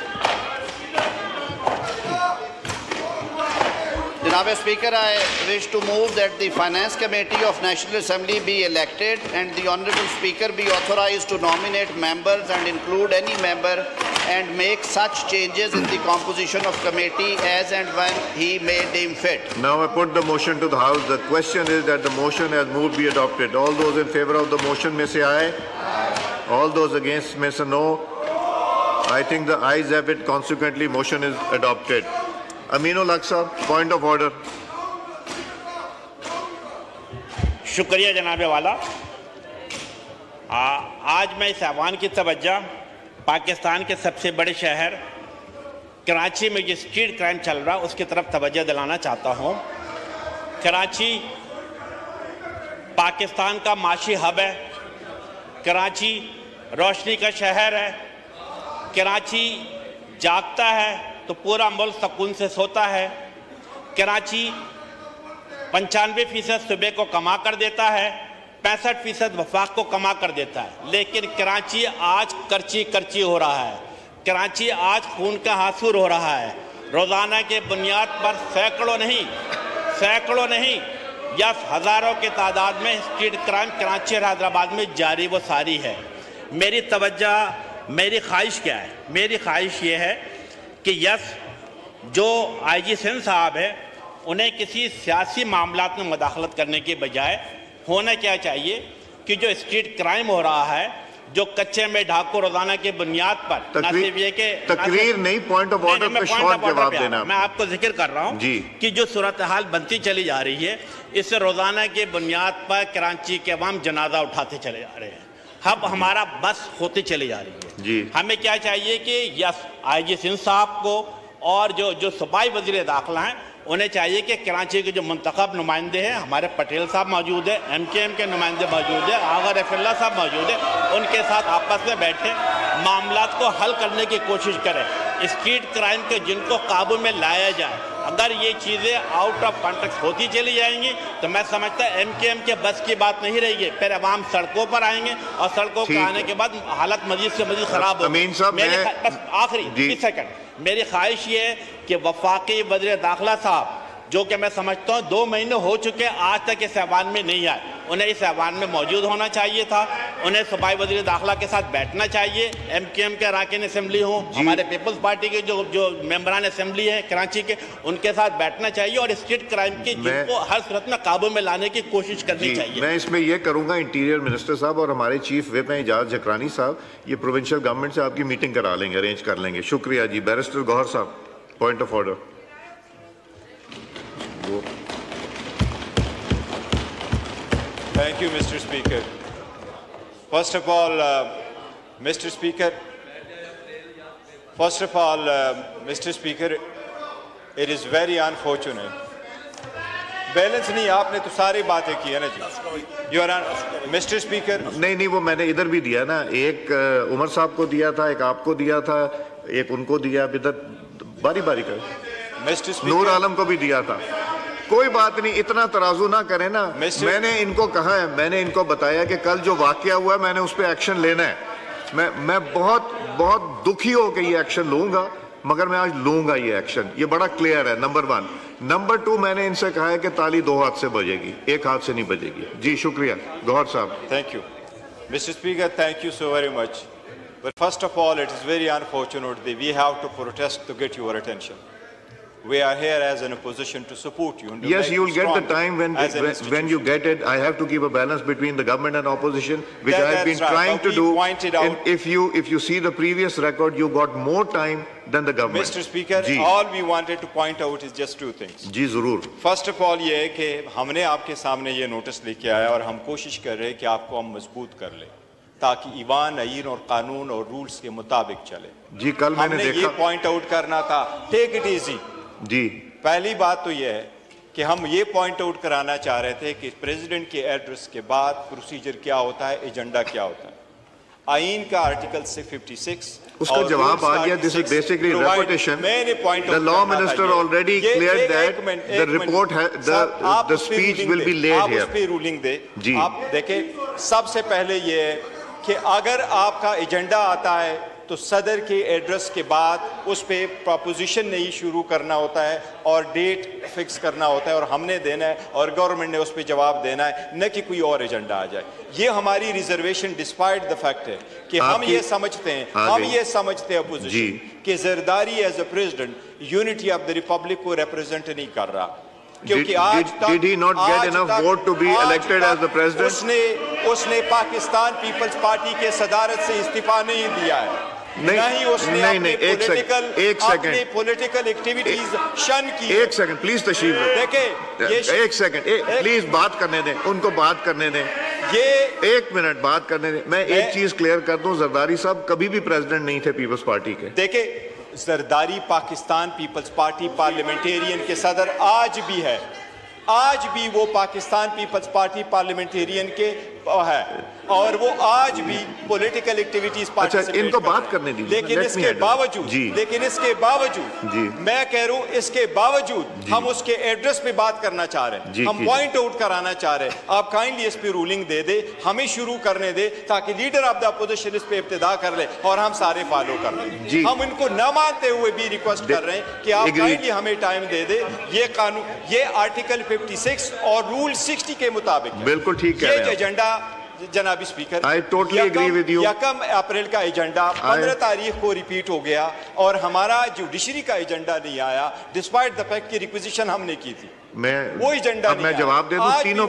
جناب speaker, I wish to move that the Finance Committee of National Assembly be elected and the Honourable Speaker be authorised to nominate members and include any member and make such changes in the composition of committee as and when he may deem fit. Now I put the motion to the House. The question is that the motion as moved be adopted. All those in favour of the motion may say aye. All those against may say no. I think the ayes have it. Consequently, motion is adopted. Ameenul Haq Sahab, point of order. شکریہ جناب والا. آج میں اس ایوان کی توجہ پاکستان کے سب سے بڑے شہر کراچی میں جو اسٹریٹ کرائم چل رہا اس کی طرف توجہ دلانا چاہتا ہوں. کراچی پاکستان کا معاشی ہب ہے. کراچی روشنی کا شہر ہے. کراچی جاگتا ہے تو پورا ملک سکون سے سوتا ہے. کراچی 95% صوبے کو کما کر دیتا ہے, 65% وفاق کو کما کر دیتا ہے. لیکن کراچی آج کرچی ہو رہا ہے. کراچی آج خون کا حاصور ہو رہا ہے. روزانہ کے بنیاد پر سینکڑوں نہیں یا ہزاروں کے تعداد میں اسٹریٹ کرائم کراچی اور حیدرآباد میں جاری و ساری ہے. میری توجہ, میری خواہش کیا ہے؟ میری خواہش یہ ہے کہ جو آئی جی سندھ صاحب ہے انہیں کسی سیاسی معاملات میں مداخلت کرنے کے بجائے ہونا کیا چاہیے کہ جو اسٹریٹ کرائم ہو رہا ہے, جو کچے میں ڈھاکو روزانہ کے بنیاد پر تقریر نہیں, پوائنٹ آف آرڈر پہ شارٹ جواب دینا. میں آپ کو ذکر کر رہا ہوں کہ جو صورتحال بنتی چلی جا رہی ہے اس سے روزانہ کے بنیاد پر کراچی کے عوام جنازہ اٹھاتے چلے جا رہے ہیں. اب ہمارا بس ہوتی چلی جا رہی ہے. ہمیں کیا چاہیے کہ آئی جی سندھ صاحب کو اور جو صوبائی وزیر داخلہ ہیں انہیں چاہیے کہ کراچی کے جو منتخب نمائندے ہیں, ہمارے پٹیل صاحب موجود ہیں, ایم کے ایم کے نمائندے موجود ہیں, آغا رفیع اللہ صاحب موجود ہیں, ان کے ساتھ آپس میں بیٹھے معاملات کو حل کرنے کی کوشش کریں. اسٹریٹ کرائم کے جن کو قابو میں لایا جائے. اگر یہ چیزیں آؤٹ آف کانٹیکسٹ ہوتی چلی جائیں گی تو میں سمجھتا ایم کے ایم کے بس کی بات نہیں رہے گی. پھر عوام سڑکوں پر آئیں گے اور سڑکوں پر آنے کے بعد حالت مزید سے مزید خراب ہوگی. بس آخری 20 سیکنڈ, میری خواہش یہ ہے کہ وفاقی وزیر داخلہ صاحب جو کہ میں سمجھتا ہوں 2 مہینے ہو چکے آج تک اس ایوان میں نہیں آئے, انہیں اس ایوان میں موجود ہونا چاہیے تھا. انہیں صوبائی وزیر داخلہ کے ساتھ بیٹھنا چاہیے. ایم کے ایم کے اراکین اسمبلی ہوں, ہمارے پیپلز پارٹی کے جو ممبران اسمبلی ہیں کراچی کے, ان کے ساتھ بیٹھنا چاہیے اور اسٹریٹ کرائم کی جن کو ہر صورت میں قابو میں لانے کی کوشش کرنی چاہیے. میں اس میں یہ کروں گا, انٹیریئر منسٹر صاحب اور ہمارے چیف وپ ہیں اعجاز جکرانی صاحب, یہ پروونشل گورنمنٹ سے آپ کی میٹنگ کرا لیں گے, ارینج کر لیں گے. شکریہ جی. بیرسٹر گوہر صاحب, point of order. Thank you, Mr. Speaker. First of all, Mr. Speaker, it is very unfortunate. Balance نہیں, آپ نے تو ساری باتیں کی ہے نا جی. مسٹر اسپیکر نہیں وہ میں نے ادھر بھی دیا نا, ایک عمر صاحب کو دیا تھا, ایک آپ کو دیا تھا, ایک ان کو دیا, اب ادھر باری باری کر, نور عالم کو بھی دیا تھا. کوئی بات نہیں, اتنا ترازو نہ کریں نا. میں نے ان کو کہا ہے, میں نے ان کو بتایا کہ کل جو واقعہ ہوا ہے میں نے اس پہ ایکشن لینا ہے. میں بہت دکھی ہو کے یہ ایکشن لوں گا, مگر میں آج لوں گا یہ ایکشن. یہ بڑا کلیئر ہے, نمبر 1. نمبر 2, میں نے ان سے کہا ہے کہ تالی 2 ہاتھ سے بجے گی, 1 ہاتھ سے نہیں بجے گی. جی شکریہ. گوہر صاحب. Thank you. Mr. Speaker, thank you so very much. But first of all, it is very unfortunate that we have to protest to get your attention. We are here as an opposition to support you. Yes, you will get the time when you get it. I have to keep a balance between the government and opposition, which I have been trying to do. And if you see the previous record, you got more time than the government. Mr. Speaker, all we wanted to point out is just 2 things. جی ضرور. First of all یہ ہے کہ ہم نے آپ کے سامنے یہ نوٹس لے کے آیا اور ہم کوشش کر رہے ہیں کہ آپ کو ہم مضبوط کر لیں تاکہ ایوان, آئین اور قانون اور رولز کے مطابق چلے. جی کل میں نے دیکھا, ہم نے یہ پوائنٹ آؤٹ کرنا تھا, ٹیک اٹ ایزی. جی پہلی بات تو یہ ہے کہ ہم یہ پوائنٹ آؤٹ کرانا چاہ رہے تھے کہ پریزیڈنٹ کے ایڈریس کے بعد پروسیجر کیا ہوتا ہے, ایجنڈا کیا ہوتا ہے. آئین کا آرٹیکل 56 اس کا جواب آ گیا. This is basically repetition. The law minister already cleared that the report, the speech will be laid here. آپ اس پہ رولنگ دے. جی آپ دیکھیں, سب سے پہلے یہ ہے کہ اگر آپ کا ایجنڈا آتا ہے تو صدر کے ایڈریس کے بعد اس پہ پروپوزیشن نہیں شروع کرنا ہوتا ہے اور ڈیٹ فکس کرنا ہوتا ہے اور ہم نے دینا ہے اور گورنمنٹ نے اس پہ جواب دینا ہے, نہ کہ کوئی اور ایجنڈا آ جائے. یہ ہماری ریزرویشن ڈسپائٹ دا فیکٹ ہے کہ ہم یہ سمجھتے ہیں اپوزیشن کہ Zardari as a president unity of the republic کو ریپرزینٹ نہیں کر رہا. کیونکہ آج did he not get enough vote to be elected as the president? اس نے پاکستان پیپلز پارٹی کے صدارت سے استعفیٰ نہیں دیا ہے, نہیں اس نے اپنی پولیٹیکل ایکٹیویٹیز شن کی. ایک سیکنڈ پلیز تشریف دیکھیں, ایک سیکنڈ پلیز بات کرنے دیں, ان کو بات کرنے دیں, یہ 1 منٹ بات کرنے دیں. میں ایک چیز کلیئر کر دوں, زرداری صاحب کبھی بھی پریزیڈنٹ نہیں تھے پیپلز پارٹی کے. دیکھیں, Zardari Pakistan Peoples Party Parliamentarians کے صدر آج بھی ہے, آج بھی وہ پاکستان پیپلز پارٹی پارلیمنٹیرین کے ہے اور وہ آج بھی پولیٹیکل ایکٹیویٹیز پارٹیسپیٹ. ان کو بات کرنے دیجیے. لیکن اس کے باوجود میں کہہ رہا ہوں, اس کے باوجود ہم اس کے ایڈریس پہ بات کرنا چاہ رہے ہیں, ہم پوائنٹ آؤٹ کرانا چاہ رہے ہیں. آپ کائنڈلی اس پہ رولنگ دے دے, ہمیں شروع کرنے دے تاکہ لیڈر آف دا اپوزیشن اس پہ ابتدا کر لے اور ہم سارے فالو کر لیں. ہم ان کو نہ مانتے ہوئے بھی ریکویسٹ کر رہے ہیں کہ آپ کائنڈلی ہمیں ٹائم دے دے. یہ قانون, یہ آرٹیکل 56 اور رول 60 کے مطابق بالکل ٹھیک ہے. یہ ایجنڈا جناب speaker, I totally agree with you. 1 April کا ایجنڈا 15 تاریخ کو ریپیٹ ہو گیا اور ہمارا جوڈیشری کا ایجنڈا نہیں آیا ڈسپائٹ دا فیکٹ کی ریکویزیشن ہم نے کی تھی. وہ ایجنڈا میں جواب دے دوں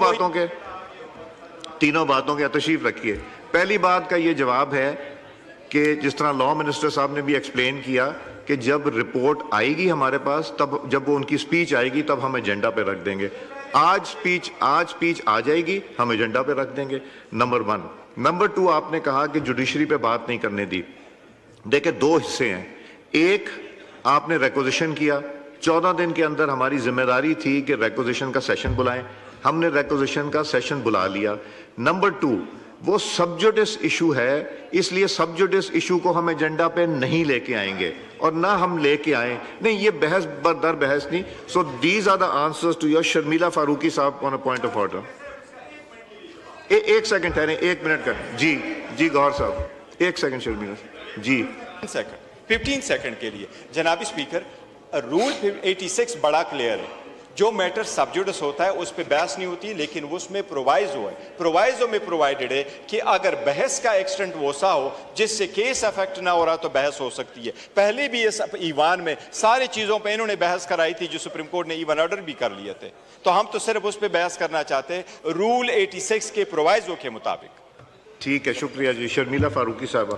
تینوں باتوں کے تشریف رکھیے. پہلی بات کا یہ جواب ہے کہ جس طرح لا منسٹر صاحب نے بھی ایکسپلین کیا کہ جب رپورٹ آئے گی ہمارے پاس, تب جب وہ ان کی سپیچ آئے گی تب ہم ایجنڈا پہ رکھ دیں گے. آج سپیچ آ جائے گی, ہم ایجنڈا پہ رکھ دیں گے. نمبر 1. نمبر 2, آپ نے کہا کہ جوڈیشری پہ بات نہیں کرنے دی. دیکھیں 2 حصے ہیں. ایک, آپ نے ریکوزیشن کیا, 14 دن کے اندر ہماری ذمہ داری تھی کہ ریکوزیشن کا سیشن بلائیں, ہم نے ریکوزیشن کا سیشن بلا لیا. نمبر 2, وہ سب جوڈس ایشو ہے, اس لیے سب جوڈس ایشو کو ہم ایجنڈا پہ نہیں لے کے آئیں گے اور نہ ہم لے کے آئیں. نہیں, یہ بحث در بحث نہیں. So these are the answers to your. Sharmila Farooqui صاحب on a point of order. ایک سیکنڈ ٹھہریں, 1 منٹ کا. جی گوہر صاحب 1 سیکنڈ. شرمیلا جی 15 سیکنڈ کے لیے. جناب اسپیکر, رول 86 بڑا کلیئر ہے. جو میٹر سب جوڈس ہوتا ہے اس پہ بحث نہیں ہوتی, لیکن اس میں پرووائزو ہے. پرووائزو میں پرووائڈڈ ہے کہ اگر بحث کا ایکسٹینٹ وسع ہو جس سے کیس افیکٹ نہ ہو رہا تو بحث ہو سکتی ہے. پہلے بھی اس ایوان میں ساری چیزوں پہ انہوں نے بحث کرائی تھی جو سپریم کورٹ نے ایون آرڈر بھی کر لیے تھے. تو ہم تو صرف اس پہ بحث کرنا چاہتے ہیں رول 86 کے پرووائزو کے مطابق. ٹھیک ہے, شکریہ جی. شرمیلا فاروقی صاحبہ.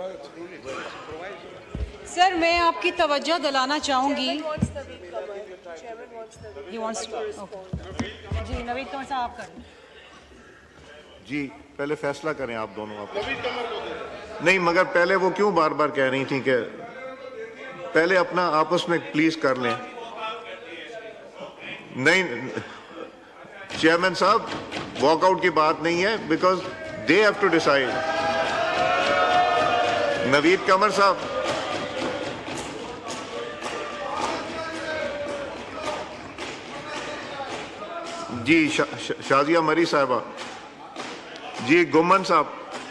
سر میں آپ کی توجہ دلانا چاہوں گی. جی نوید کمر صاحب آپ کریں. جی پہلے فیصلہ کریں آپ دونوں. آپ نہیں, مگر پہلے وہ کیوں بار بار کہہ رہی تھیں کہ پہلے اپنا آپس میں پلیز کر لیں. نہیں چیئرمین صاحب, واک آؤٹ کی بات نہیں ہے, because they have to decide. Naveed Qamar صاحب جی شازیہ مری صاحبہ. جی گمن صاحب.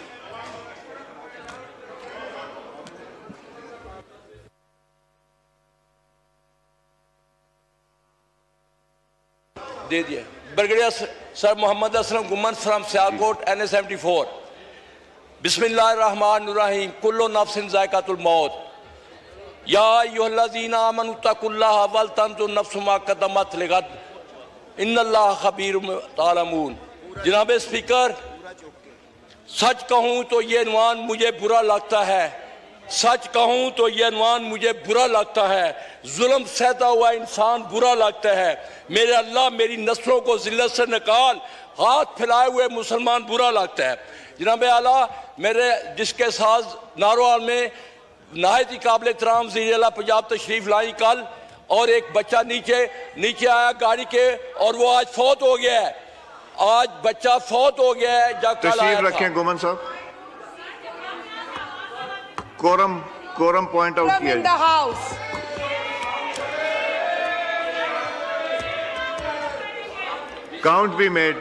دے دیا. Brigadier sir Muhammad Aslam Ghumman from Sialkot NA-74. بسم اللہ الرحمن الرحیم. کل نفس ذائقۃ الموت. یا ایھا الذین آمنوا اتقوا اللہ ولتنظر نفس ما قدمت لغد ان اللہ خبیر تعلمون. جناب اسپیکر، سچ کہوں تو یہ عنوان مجھے برا لگتا ہے. سچ کہوں تو یہ عنوان مجھے برا لگتا ہے. ظلم سہتا ہوا انسان برا لگتا ہے. میرے اللہ میری نسلوں کو ذلت سے نکال. ہاتھ پھیلائے ہوئے مسلمان برا لگتا ہے. جناب اعلیٰ، میرے جس کے ساز ناروال میں نہایت ہی قابل احترام وزیر اعلیٰ پنجاب تشریف لائی کل، اور ایک بچہ نیچے آیا گاڑی کے، اور وہ آج فوت ہو گیا ہے. آج بچہ فوت ہو گیا ہے جب کل آیا تشریف رکھیں گومن صاحب. کورم پوائنٹ آؤٹ کیا ہے. Count be made.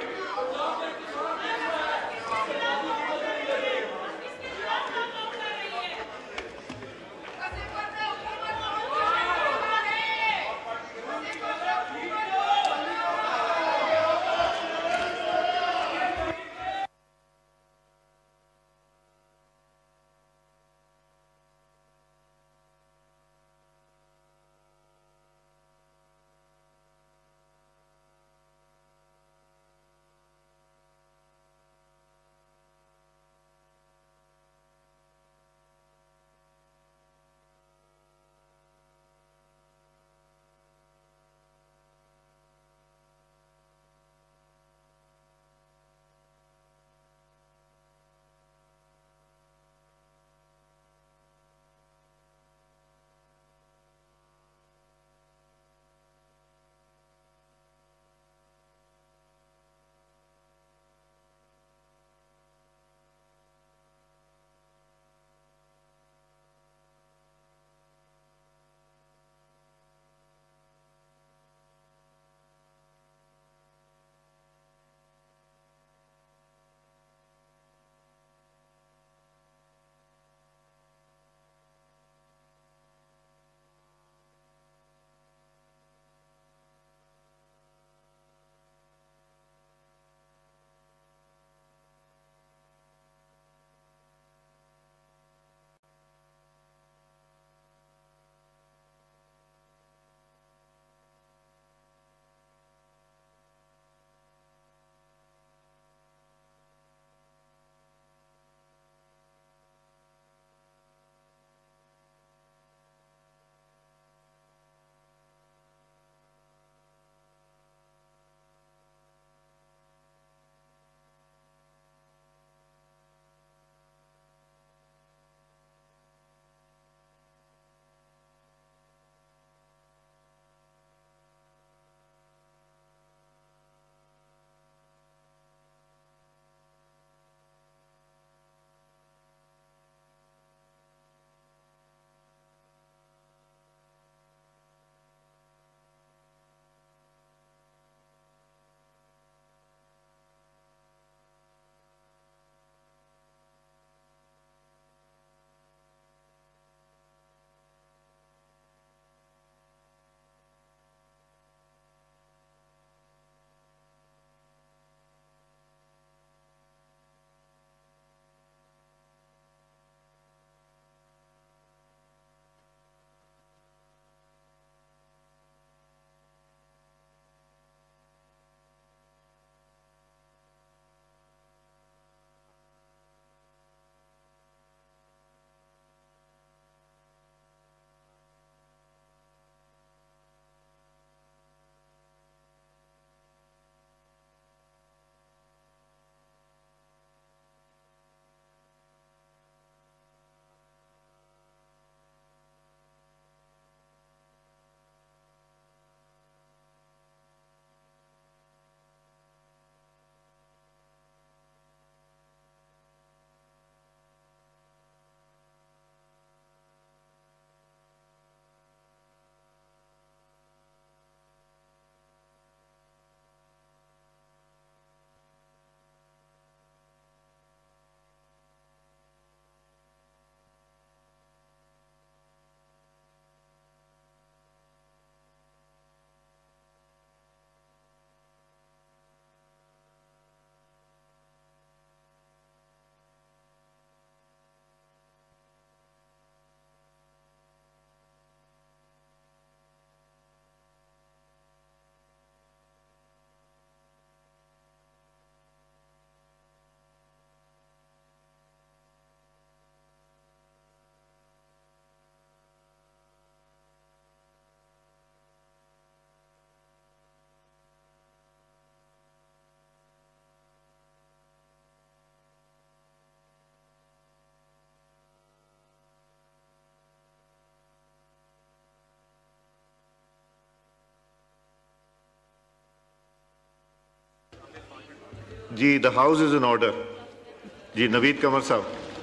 G the house is in order. جی نوید قمر صاحب.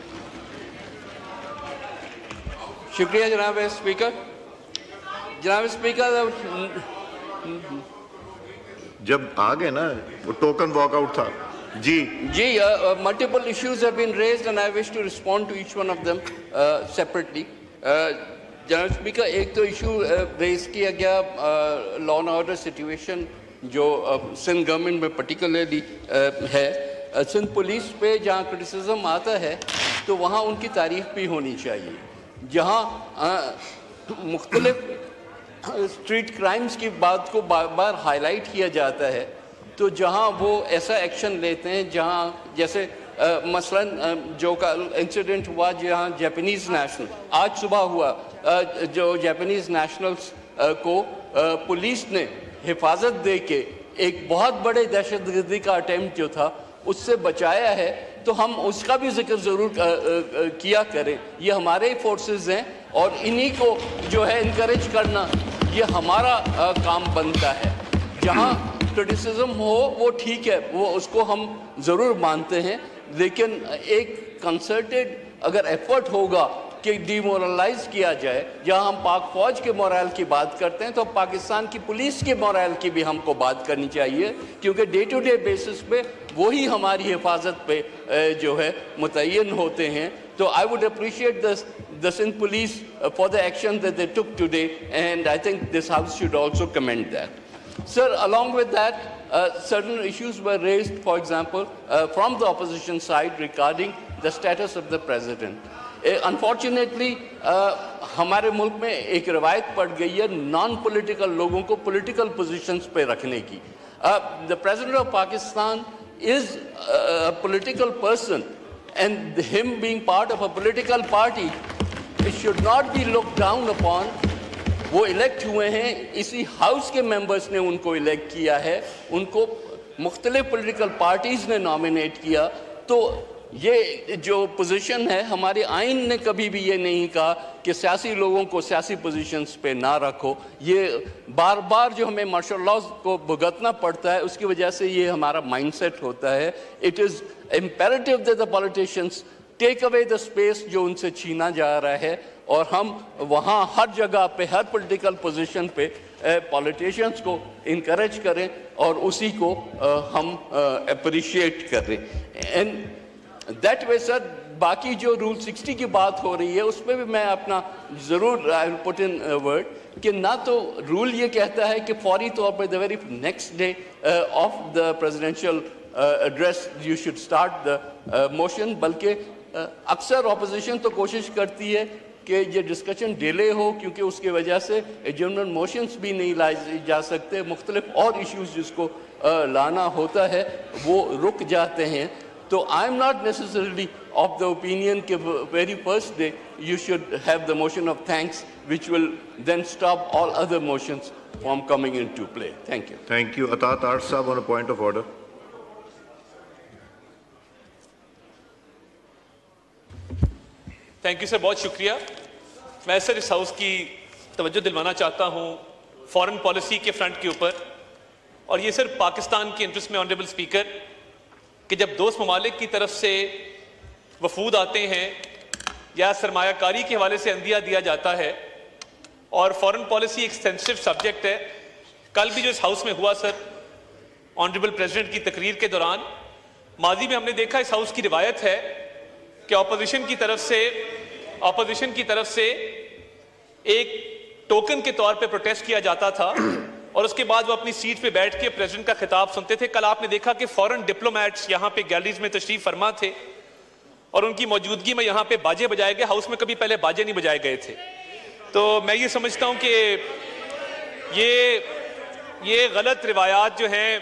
شکریہ جناب اسپیکر. جناب اسپیکر جب آگے نا وہ ٹوکن واک آؤٹ تھا. جی multiple issues have been raised and I wish to respond to each one of them separately. جناب اسپیکر ایک تو ایشو ریز کیا گیا لا اینڈ آرڈر سچویشن جو سندھ گورنمنٹ میں پرٹیکولرلی ہے. سندھ پولیس پہ جہاں کرٹیسزم آتا ہے تو وہاں ان کی تعریف بھی ہونی چاہیے. جہاں مختلف اسٹریٹ کرائمز کی بات کو بار بار ہائی لائٹ کیا جاتا ہے تو جہاں وہ ایسا ایکشن لیتے ہیں جہاں جیسے مثلاً جو کا انسیڈنٹ ہوا جہاں جاپانیز نیشنل آج صبح ہوا جو جاپانیز نیشنلز کو پولیس نے حفاظت دے کے ایک بہت بڑے دہشت گردی کا اٹیمپٹ جو تھا اس سے بچایا ہے تو ہم اس کا بھی ذکر ضرور کیا کریں. یہ ہمارے ہی فورسز ہیں اور انہی کو جو ہے انکریج کرنا یہ ہمارا کام بنتا ہے. جہاں کرٹیسزم ہو وہ ٹھیک ہے, وہ اس کو ہم ضرور مانتے ہیں, لیکن ایک کنسرٹڈ اگر ایفرٹ ہوگا کہ ڈی مورلائز کیا جائے, جہاں ہم پاک فوج کے مورائل کی بات کرتے ہیں تو پاکستان کی پولیس کے مورائل کی بھی ہم کو بات کرنی چاہیے, کیونکہ ڈے ٹو ڈے بیسس پہ وہی ہماری حفاظت پہ جو ہے متعین ہوتے ہیں. تو I would appreciate the Sindh police for the action that they took today, and I think this house should also commend that. Sir, along with that, certain issues were raised, for example, from the opposition side regarding the status of the president. Unfortunately, ہمارے ملک میں ایک روایت پڑ گئی ہے non political لوگوں کو political positions پہ رکھنے کی. The President of Pakistan is a political person, and him being part of a political party, it should not be looked down upon. وہ الیکٹ ہوئے ہیں, اسی ہاؤس کے ممبرز نے ان کو الیکٹ کیا ہے, ان کو مختلف پولیٹیکل پارٹیز نے نامینیٹ کیا. تو یہ جو پوزیشن ہے, ہمارے آئین نے کبھی بھی یہ نہیں کہا کہ سیاسی لوگوں کو سیاسی پوزیشنز پہ نہ رکھو. یہ بار بار جو ہمیں مارشل لاز کو بھگتنا پڑتا ہے اس کی وجہ سے یہ ہمارا مائنڈ سیٹ ہوتا ہے. It is imperative that the politicians take away the space جو ان سے چھینا جا رہا ہے, اور ہم وہاں ہر جگہ پہ ہر پولیٹیکل پوزیشن پہ پولیٹیشینس کو انکریج کریں اور اسی کو ہم اپریشیٹ کریں. اینڈ دیٹ وے سر باقی جو رول 60 کی بات ہو رہی ہے اس پہ بھی میں اپنا ضرور آئی ول پٹ ان ورڈ کہ نہ تو رول یہ کہتا ہے کہ فوری طور پہ the very next day of the presidential address you should start the motion, بلکہ اکثر اپوزیشن تو کوشش کرتی ہے کہ یہ ڈسکشن ڈیلے ہو کیونکہ اس کی وجہ سے ایڈجرنمنٹ موشنز بھی نہیں لائے جا سکتے, مختلف اور ایشوز جس کو لانا ہوتا ہے وہ رک جاتے ہیں. تو I am not necessarily of the opinion کہ very first day you should have the motion of thanks which will then stop all other motions from coming into play. Thank you. Thank you. Atat Arsh Sahab on a point of order. Thank you sir, بہت شکریہ. میں سر اس house کی توجہ دلوانا چاہتا ہوں foreign policy کے front کے اوپر, اور یہ سر پاکستان کے انٹرسٹ میں آنریبل اسپیکر کہ جب دوست ممالک کی طرف سے وفود آتے ہیں یا سرمایہ کاری کے حوالے سے عندیہ دیا جاتا ہے, اور فورن پالیسی ایکسٹینسو سبجیکٹ ہے. کل بھی جو اس ہاؤس میں ہوا سر آنریبل پریزیڈنٹ کی تقریر کے دوران, ماضی میں ہم نے دیکھا اس ہاؤس کی روایت ہے کہ اپوزیشن کی طرف سے ایک ٹوکن کے طور پہ پروٹیسٹ کیا جاتا تھا اور اس کے بعد وہ اپنی سیٹ پہ بیٹھ کے پریزیڈنٹ کا خطاب سنتے تھے. کل آپ نے دیکھا کہ فورن ڈپلومیٹس یہاں پہ گیلریز میں تشریف فرما تھے اور ان کی موجودگی میں یہاں پہ باجے بجائے گئے. ہاؤس میں کبھی پہلے باجے نہیں بجائے گئے تھے. تو میں یہ سمجھتا ہوں کہ یہ غلط روایات جو ہیں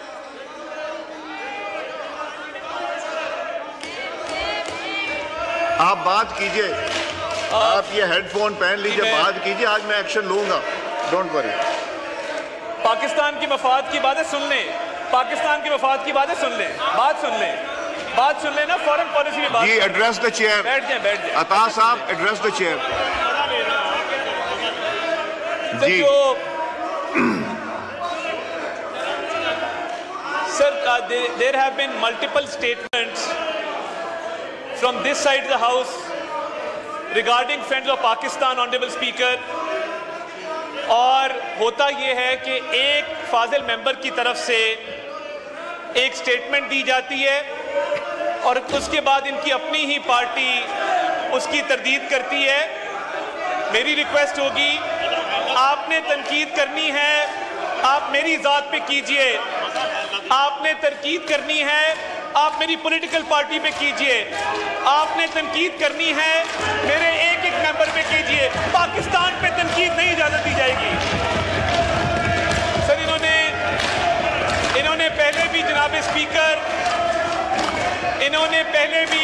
آپ بات کیجئے, آپ یہ ہیڈ فون پہن لیجئے, بات کیجئے, آج میں ایکشن لوں گا, ڈونٹ وری. پاکستان کی مفاد کی باتیں سن لیں, پاکستان کی مفاد کی باتیں سن لیں, بات سن لیں نا. فورن پالیسی میں بات جی ایڈریس دا چیئر, بیٹھ جائیں. عطا صاحب ایڈریس دا چیئر. جی Sir, there have been multiple statements from this side of the House regarding Friends of Pakistan, Honorable Speaker. اور ہوتا یہ ہے کہ ایک فاضل ممبر کی طرف سے ایک سٹیٹمنٹ دی جاتی ہے اور اس کے بعد ان کی اپنی ہی پارٹی اس کی تردید کرتی ہے. میری ریکویسٹ ہوگی آپ نے تنقید کرنی ہے آپ میری ذات پہ کیجئے, آپ نے تنقید کرنی ہے آپ میری پولیٹیکل پارٹی پہ کیجئے, آپ نے تنقید کرنی ہے میرے ایک ایک ممبر پہ کیجئے. پاکستان پہ تنقید نہیں اجازت دی جائے گی. سر انہوں نے پہلے بھی جناب اسپیکر انہوں نے پہلے بھی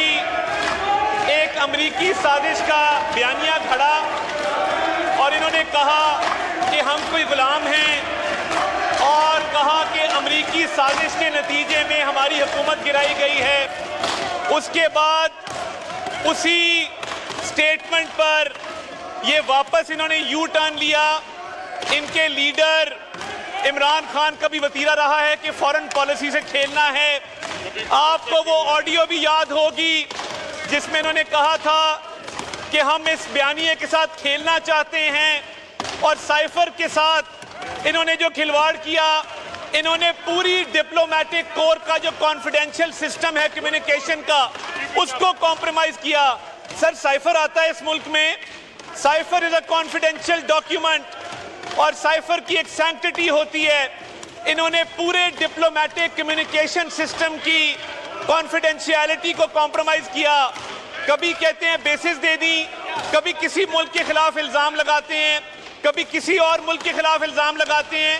ایک امریکی سازش کا بیانیہ کھڑا اور انہوں نے کہا کہ ہم کوئی غلام ہیں اور کہا کہ امریکی سازش کے نتیجے میں ہماری حکومت گرائی گئی ہے. اس کے بعد اسی سٹیٹمنٹ پر یہ واپس انہوں نے یو ٹرن لیا. ان کے لیڈر عمران خان کا بھی وتیرہ رہا ہے کہ فورن پالیسی سے کھیلنا ہے. آپ کو وہ آڈیو بھی یاد ہوگی جس میں انہوں نے کہا تھا کہ ہم اس بیانیے کے ساتھ کھیلنا چاہتے ہیں اور سائفر کے ساتھ انہوں نے جو کھلواڑ کیا, انہوں نے پوری ڈپلومیٹک کور کا جو کانفیڈینشیل سسٹم ہے کمیونیکیشن کا اس کو کمپرومائز کیا. سر سائفر آتا ہے اس ملک میں, cipher is a confidential document اور سائفر کی ایک سینکٹیٹی ہوتی ہے. انہوں نے پورے ڈپلومیٹک کمیونیکیشن سسٹم کی کانفیڈینشیلٹی کو کمپرومائز کیا. کبھی کہتے ہیں بیسز دے دی, کبھی کسی ملک کے خلاف الزام لگاتے ہیں, کبھی کسی اور ملک کے خلاف الزام لگاتے ہیں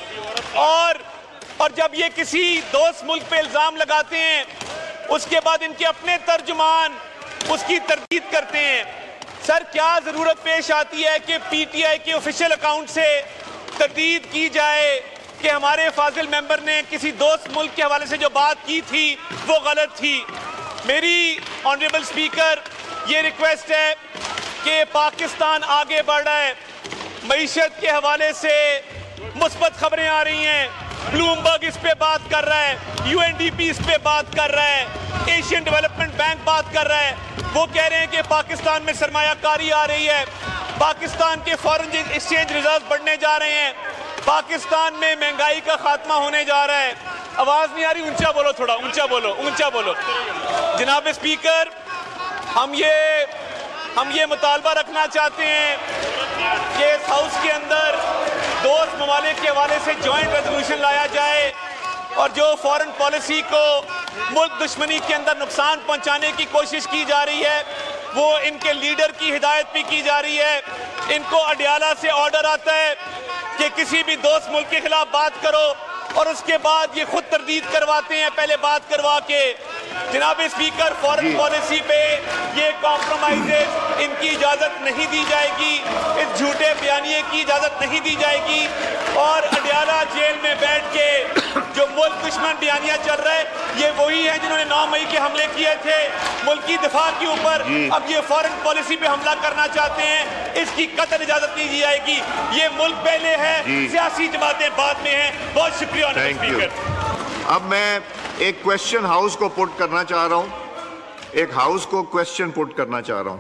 اور جب یہ کسی دوست ملک پہ الزام لگاتے ہیں اس کے بعد ان کے اپنے ترجمان اس کی تردید کرتے ہیں. سر کیا ضرورت پیش آتی ہے کہ پی ٹی آئی کے آفیشیل اکاؤنٹ سے تردید کی جائے کہ ہمارے فاضل ممبر نے کسی دوست ملک کے حوالے سے جو بات کی تھی وہ غلط تھی. میری آنریبل اسپیکر یہ ریکویسٹ ہے کہ پاکستان آگے بڑھ رہا ہے, معیشت کے حوالے سے مثبت خبریں آ رہی ہیں, بلومبرگ اس پہ بات کر رہا ہے, یو این ڈی پی اس پہ بات کر رہا ہے, ایشین ڈیولپمنٹ بینک بات کر رہا ہے. وہ کہہ رہے ہیں کہ پاکستان میں سرمایہ کاری آ رہی ہے, پاکستان کے فارن ایکسچینج ریزرو بڑھنے جا رہے ہیں, پاکستان میں مہنگائی کا خاتمہ ہونے جا رہا ہے. آواز نہیں آ رہی, اونچا بولو, تھوڑا اونچا بولو, اونچا بولو. جناب اسپیکر ہم یہ مطالبہ رکھنا چاہتے ہیں کہ اس ہاؤس کے اندر دوست ممالک کے حوالے سے جوائنٹ ریزولوشن لایا جائے اور جو فورن پالیسی کو ملک دشمنی کے اندر نقصان پہنچانے کی کوشش کی جا رہی ہے وہ ان کے لیڈر کی ہدایت بھی کی جا رہی ہے. ان کو اڈیالہ سے آرڈر آتا ہے کہ کسی بھی دوست ملک کے خلاف بات کرو اور اس کے بعد یہ خود تردید کرواتے ہیں پہلے بات کروا کے. جناب اسپیکر فورن پالیسی پہ یہ کمپرومائزز ان کی اجازت نہیں دی جائے گی, اس جھوٹے بیانیے کی اجازت نہیں دی جائے گی. اور اڈیالہ جیل میں بیٹھ کے جو ملک دشمن بیانیہ چل رہا ہے یہ وہی ہیں جنہوں نے 9 مئی کے حملے کیے تھے ملکی دفاع کے اوپر. اب یہ فورن پالیسی پہ حملہ کرنا چاہتے ہیں, اس کی قطعی اجازت نہیں دی جائے گی. یہ ملک پہلے ہے, سیاسی جماعتیں بعد میں ہیں. بہت شکریہ اسپیکر. اب میں ایک کویسچن ہاؤس کو پٹ کرنا چاہ رہا ہوں, ایک ہاؤس کو کویسچن پٹ کرنا چاہ رہا ہوں.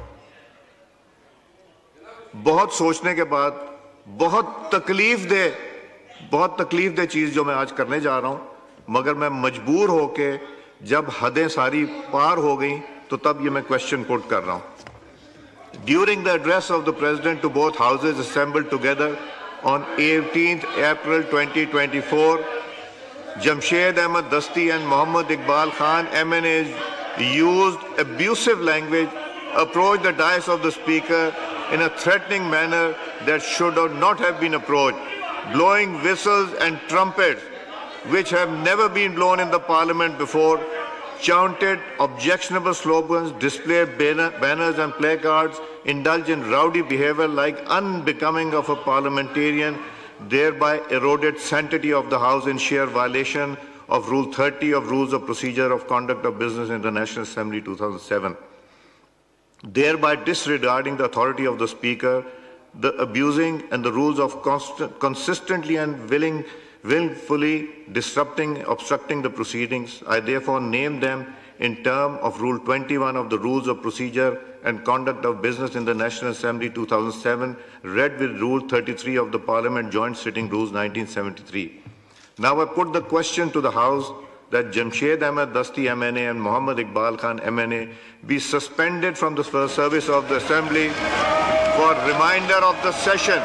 بہت سوچنے کے بعد بہت تکلیف دہ چیز جو میں آج کرنے جا رہا ہوں, مگر میں مجبور ہو کے جب حدیں ساری پار ہو گئیں تو تب یہ میں کویسچن پٹ کر رہا ہوں. During the address of the President to both houses assembled together on 18th April 2024, Jamshed Ahmed Dasti and Muhammad Iqbal Khan MNAs used abusive language, approached the dais of the Speaker in a threatening manner that should not have been approached, blowing whistles and trumpets which have never been blown in the Parliament before, chanted objectionable slogans, displayed banners and placards, indulged in rowdy behavior like unbecoming of a parliamentarian, thereby eroded sanctity of the House in sheer violation of Rule 30 of Rules of Procedure of Conduct of Business in the National Assembly 2007, thereby disregarding the authority of the Speaker, the abusing and the rules of consistently and willfully obstructing the proceedings. I therefore name them in terms of Rule 21 of the Rules of Procedure and Conduct of Business in the National Assembly 2007, read with Rule 33 of the Parliament Joint Sitting Rules 1973. Now I put the question to the House that Jamshed Ahmed Dasti MNA and Muhammad Iqbal Khan MNA be suspended from the service of the Assembly for remainder of the session.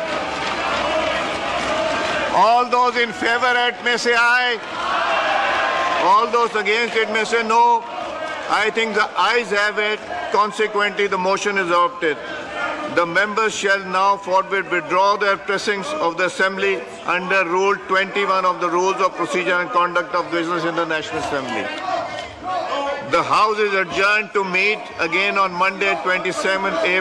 All those in favor it may say aye. All those against it may say no. I think the ayes have it. Consequently, the motion is adopted. The members shall now forthwith withdraw their presence of the Assembly under Rule 21 of the Rules of Procedure and Conduct of Business in the National Assembly. The House is adjourned to meet again on Monday, 27th April.